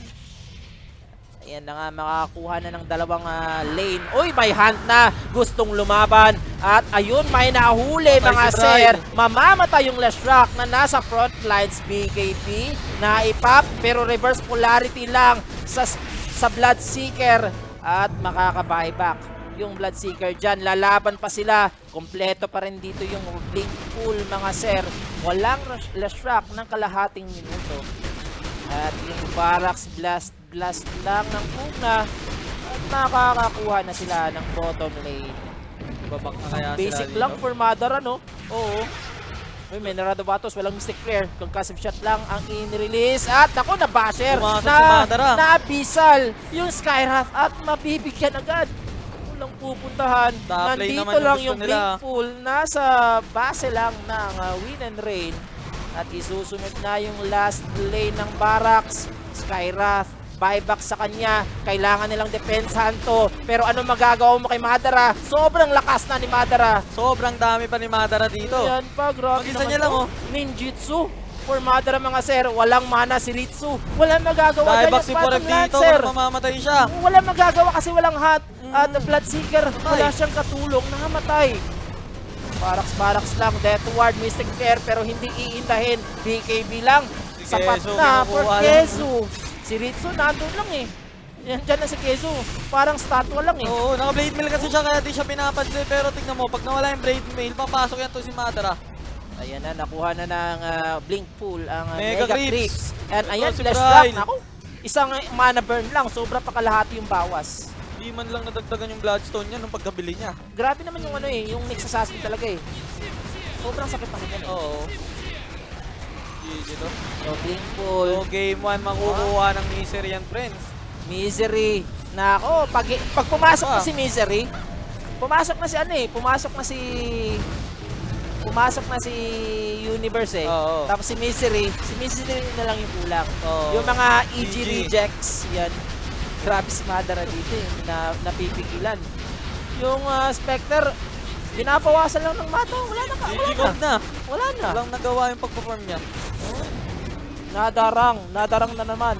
[SPEAKER 6] Ayan na nga, makakuha na ng dalawang ah, lane. Uy, may hunt na. Gustong lumaban. At ayun, may nahuli
[SPEAKER 4] Patay
[SPEAKER 6] mga
[SPEAKER 4] si
[SPEAKER 6] sir.
[SPEAKER 4] Brian.
[SPEAKER 6] Mamamatay yung Leshrac na nasa front lines. B K P na ipap pero reverse polarity lang sa, sa Bloodseeker. At makaka-buyback yung Bloodseeker dyan. Lalaban pa sila. Kompleto pa rin dito yung Blink Pool mga sir. Walang Leshrac ng kalahating minuto. At yung Barracks Blast Blast lang ng Pugna. At makakakuha na sila ng bottom lane.
[SPEAKER 4] Babak na kaya
[SPEAKER 6] Basic
[SPEAKER 4] sila
[SPEAKER 6] lang
[SPEAKER 4] dito.
[SPEAKER 6] for Madara, no? Oo. Uy, may Narado Batos, walang Mystic Flare. Concussive shot lang ang in-release. At ako, na-basher.
[SPEAKER 4] Pumasok
[SPEAKER 6] Na,
[SPEAKER 4] si Madara.
[SPEAKER 6] na-abisal yung Skyrath at mabibigyan agad. Walang pupuntahan.
[SPEAKER 4] Top lane
[SPEAKER 6] Nandito
[SPEAKER 4] naman yung
[SPEAKER 6] lang
[SPEAKER 4] gusto
[SPEAKER 6] yung
[SPEAKER 4] nila.
[SPEAKER 6] Blink Pool. Nasa base lang ng uh, win and rain. At isusunod na yung last lane ng Barracks. Skyrath, buyback sa kanya. Kailangan nilang depensahan to. Pero ano magagawa mo kay Madara? Sobrang lakas na ni Madara.
[SPEAKER 4] Sobrang dami pa ni Madara dito.
[SPEAKER 6] Yan pa, grabe
[SPEAKER 4] Mag-isa
[SPEAKER 6] naman
[SPEAKER 4] niya
[SPEAKER 6] to.
[SPEAKER 4] lang, oh.
[SPEAKER 6] Ninjutsu. For Madara mga sir, walang mana si Ritsu. Walang magagawa
[SPEAKER 4] Dahil
[SPEAKER 6] ganyan,
[SPEAKER 4] back si Foreb
[SPEAKER 6] Phantom
[SPEAKER 4] dito,
[SPEAKER 6] Lancer.
[SPEAKER 4] kung mamamatay siya.
[SPEAKER 6] Walang magagawa kasi walang hat. At
[SPEAKER 4] Mm.
[SPEAKER 6] Bloodseeker, wala
[SPEAKER 4] Patay.
[SPEAKER 6] siyang katulong. Nakamatay. Baraks-baraks lang. Death Ward, Mystic Fair, pero hindi iindahin. B K B lang.
[SPEAKER 4] Si
[SPEAKER 6] Sapat
[SPEAKER 4] Kezu,
[SPEAKER 6] na for
[SPEAKER 4] kinukuha lang.
[SPEAKER 6] Kezu. Si Ritsu nandun lang eh. Yan dyan na si Kezu. Parang statwa lang eh.
[SPEAKER 4] Oo, naka-blade mail kasi siya kaya di siya pinapansin. Pero tignan mo, pag nawala yung blade mail, papasok yan to si Madara.
[SPEAKER 6] Ayan na, nakuha na ng ah, Blink Pool ang ah,
[SPEAKER 4] Mega
[SPEAKER 6] Mega,
[SPEAKER 4] Creeps.
[SPEAKER 6] Creeps. And
[SPEAKER 4] Ito
[SPEAKER 6] ayan,
[SPEAKER 4] si
[SPEAKER 6] Flash
[SPEAKER 4] Bryle.
[SPEAKER 6] Trap. Naku, isang mana burn lang. Sobra pa kalahati yung bawas.
[SPEAKER 4] Hindi man lang nadagdagan yung Bloodstone niya nung pagkabili niya.
[SPEAKER 6] Grabe naman yung ano eh, yung Nyx Assassin talaga eh. Sobrang sakit naman yan eh.
[SPEAKER 4] Oo. G G to.
[SPEAKER 6] So, Blink Pool.
[SPEAKER 4] So, game one, makukuha ng misery yan, friends.
[SPEAKER 6] Misery. Nako, pag, pag pumasok na
[SPEAKER 4] Ah.
[SPEAKER 6] si Misery, pumasok na si ano eh, pumasok na si... Pumasok na si Universe eh.
[SPEAKER 4] Oo.
[SPEAKER 6] Tapos si Misery, si Misery na lang yung kulang.
[SPEAKER 4] Oo.
[SPEAKER 6] Yung mga E G
[SPEAKER 4] E G.
[SPEAKER 6] rejects, yan. Grabe si Madara dito eh, na napipigilan. Yung ah, Spectre, binabawasan lang ng mata. Wala na ka,
[SPEAKER 4] G
[SPEAKER 6] wala
[SPEAKER 4] G
[SPEAKER 6] na.
[SPEAKER 4] gold na.
[SPEAKER 6] Wala na.
[SPEAKER 4] Walang nagawa yung pagpaparm niya.
[SPEAKER 6] Nadarang, nadarang na naman.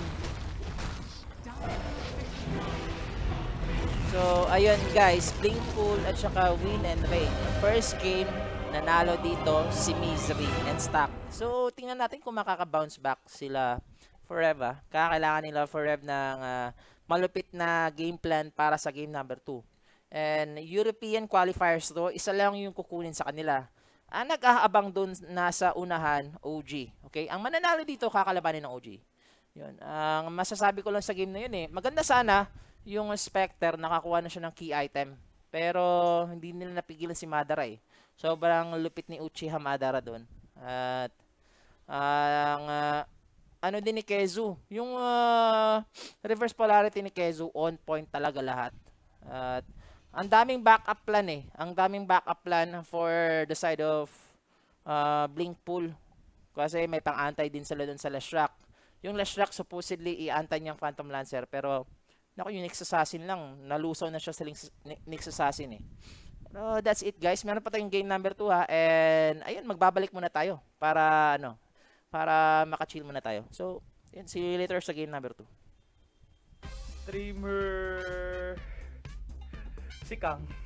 [SPEAKER 6] So, ayun guys, Blink Pool at saka Win and Rain. First game, nanalo dito si Misery and Stack. So, tingnan natin kung makaka-bounce back sila forever. Kakailangan nila forever ng ah, malupit na game plan para sa game number two. And European qualifiers to, isa lang yung kukunin sa kanila. Ang nag-aabang dun nasa unahan, O G. Okay? Ang mananalo dito, kakalabanin ng O G. Yun. Ang masasabi ko lang sa game na yun eh, maganda sana yung Spectre, nakakuha na siya ng key item. Pero hindi nila napigilan si Madara eh. Sobrang lupit ni Uchiha Madara doon. At ang ah, ano din ni Kezu, yung ah, reverse polarity ni Kezu, on point talaga lahat. At ang daming backup plan eh. Ang daming backup plan for the side of ah, Blink Pool. Kasi may pang-antay din sila doon sa Leshrac. Yung Leshrac supposedly i-antay niyang Phantom Lancer, pero naku, yung Nyx Assassin lang, nalusaw na siya sa Nyx- Nyx Assassin eh. Pero that's it guys, meron pa tayong game number two ha, and ayun, magbabalik muna tayo para ano, para maka-chill muna tayo. So, yun, see you later sa game number two.
[SPEAKER 4] Streamer... Si Kang.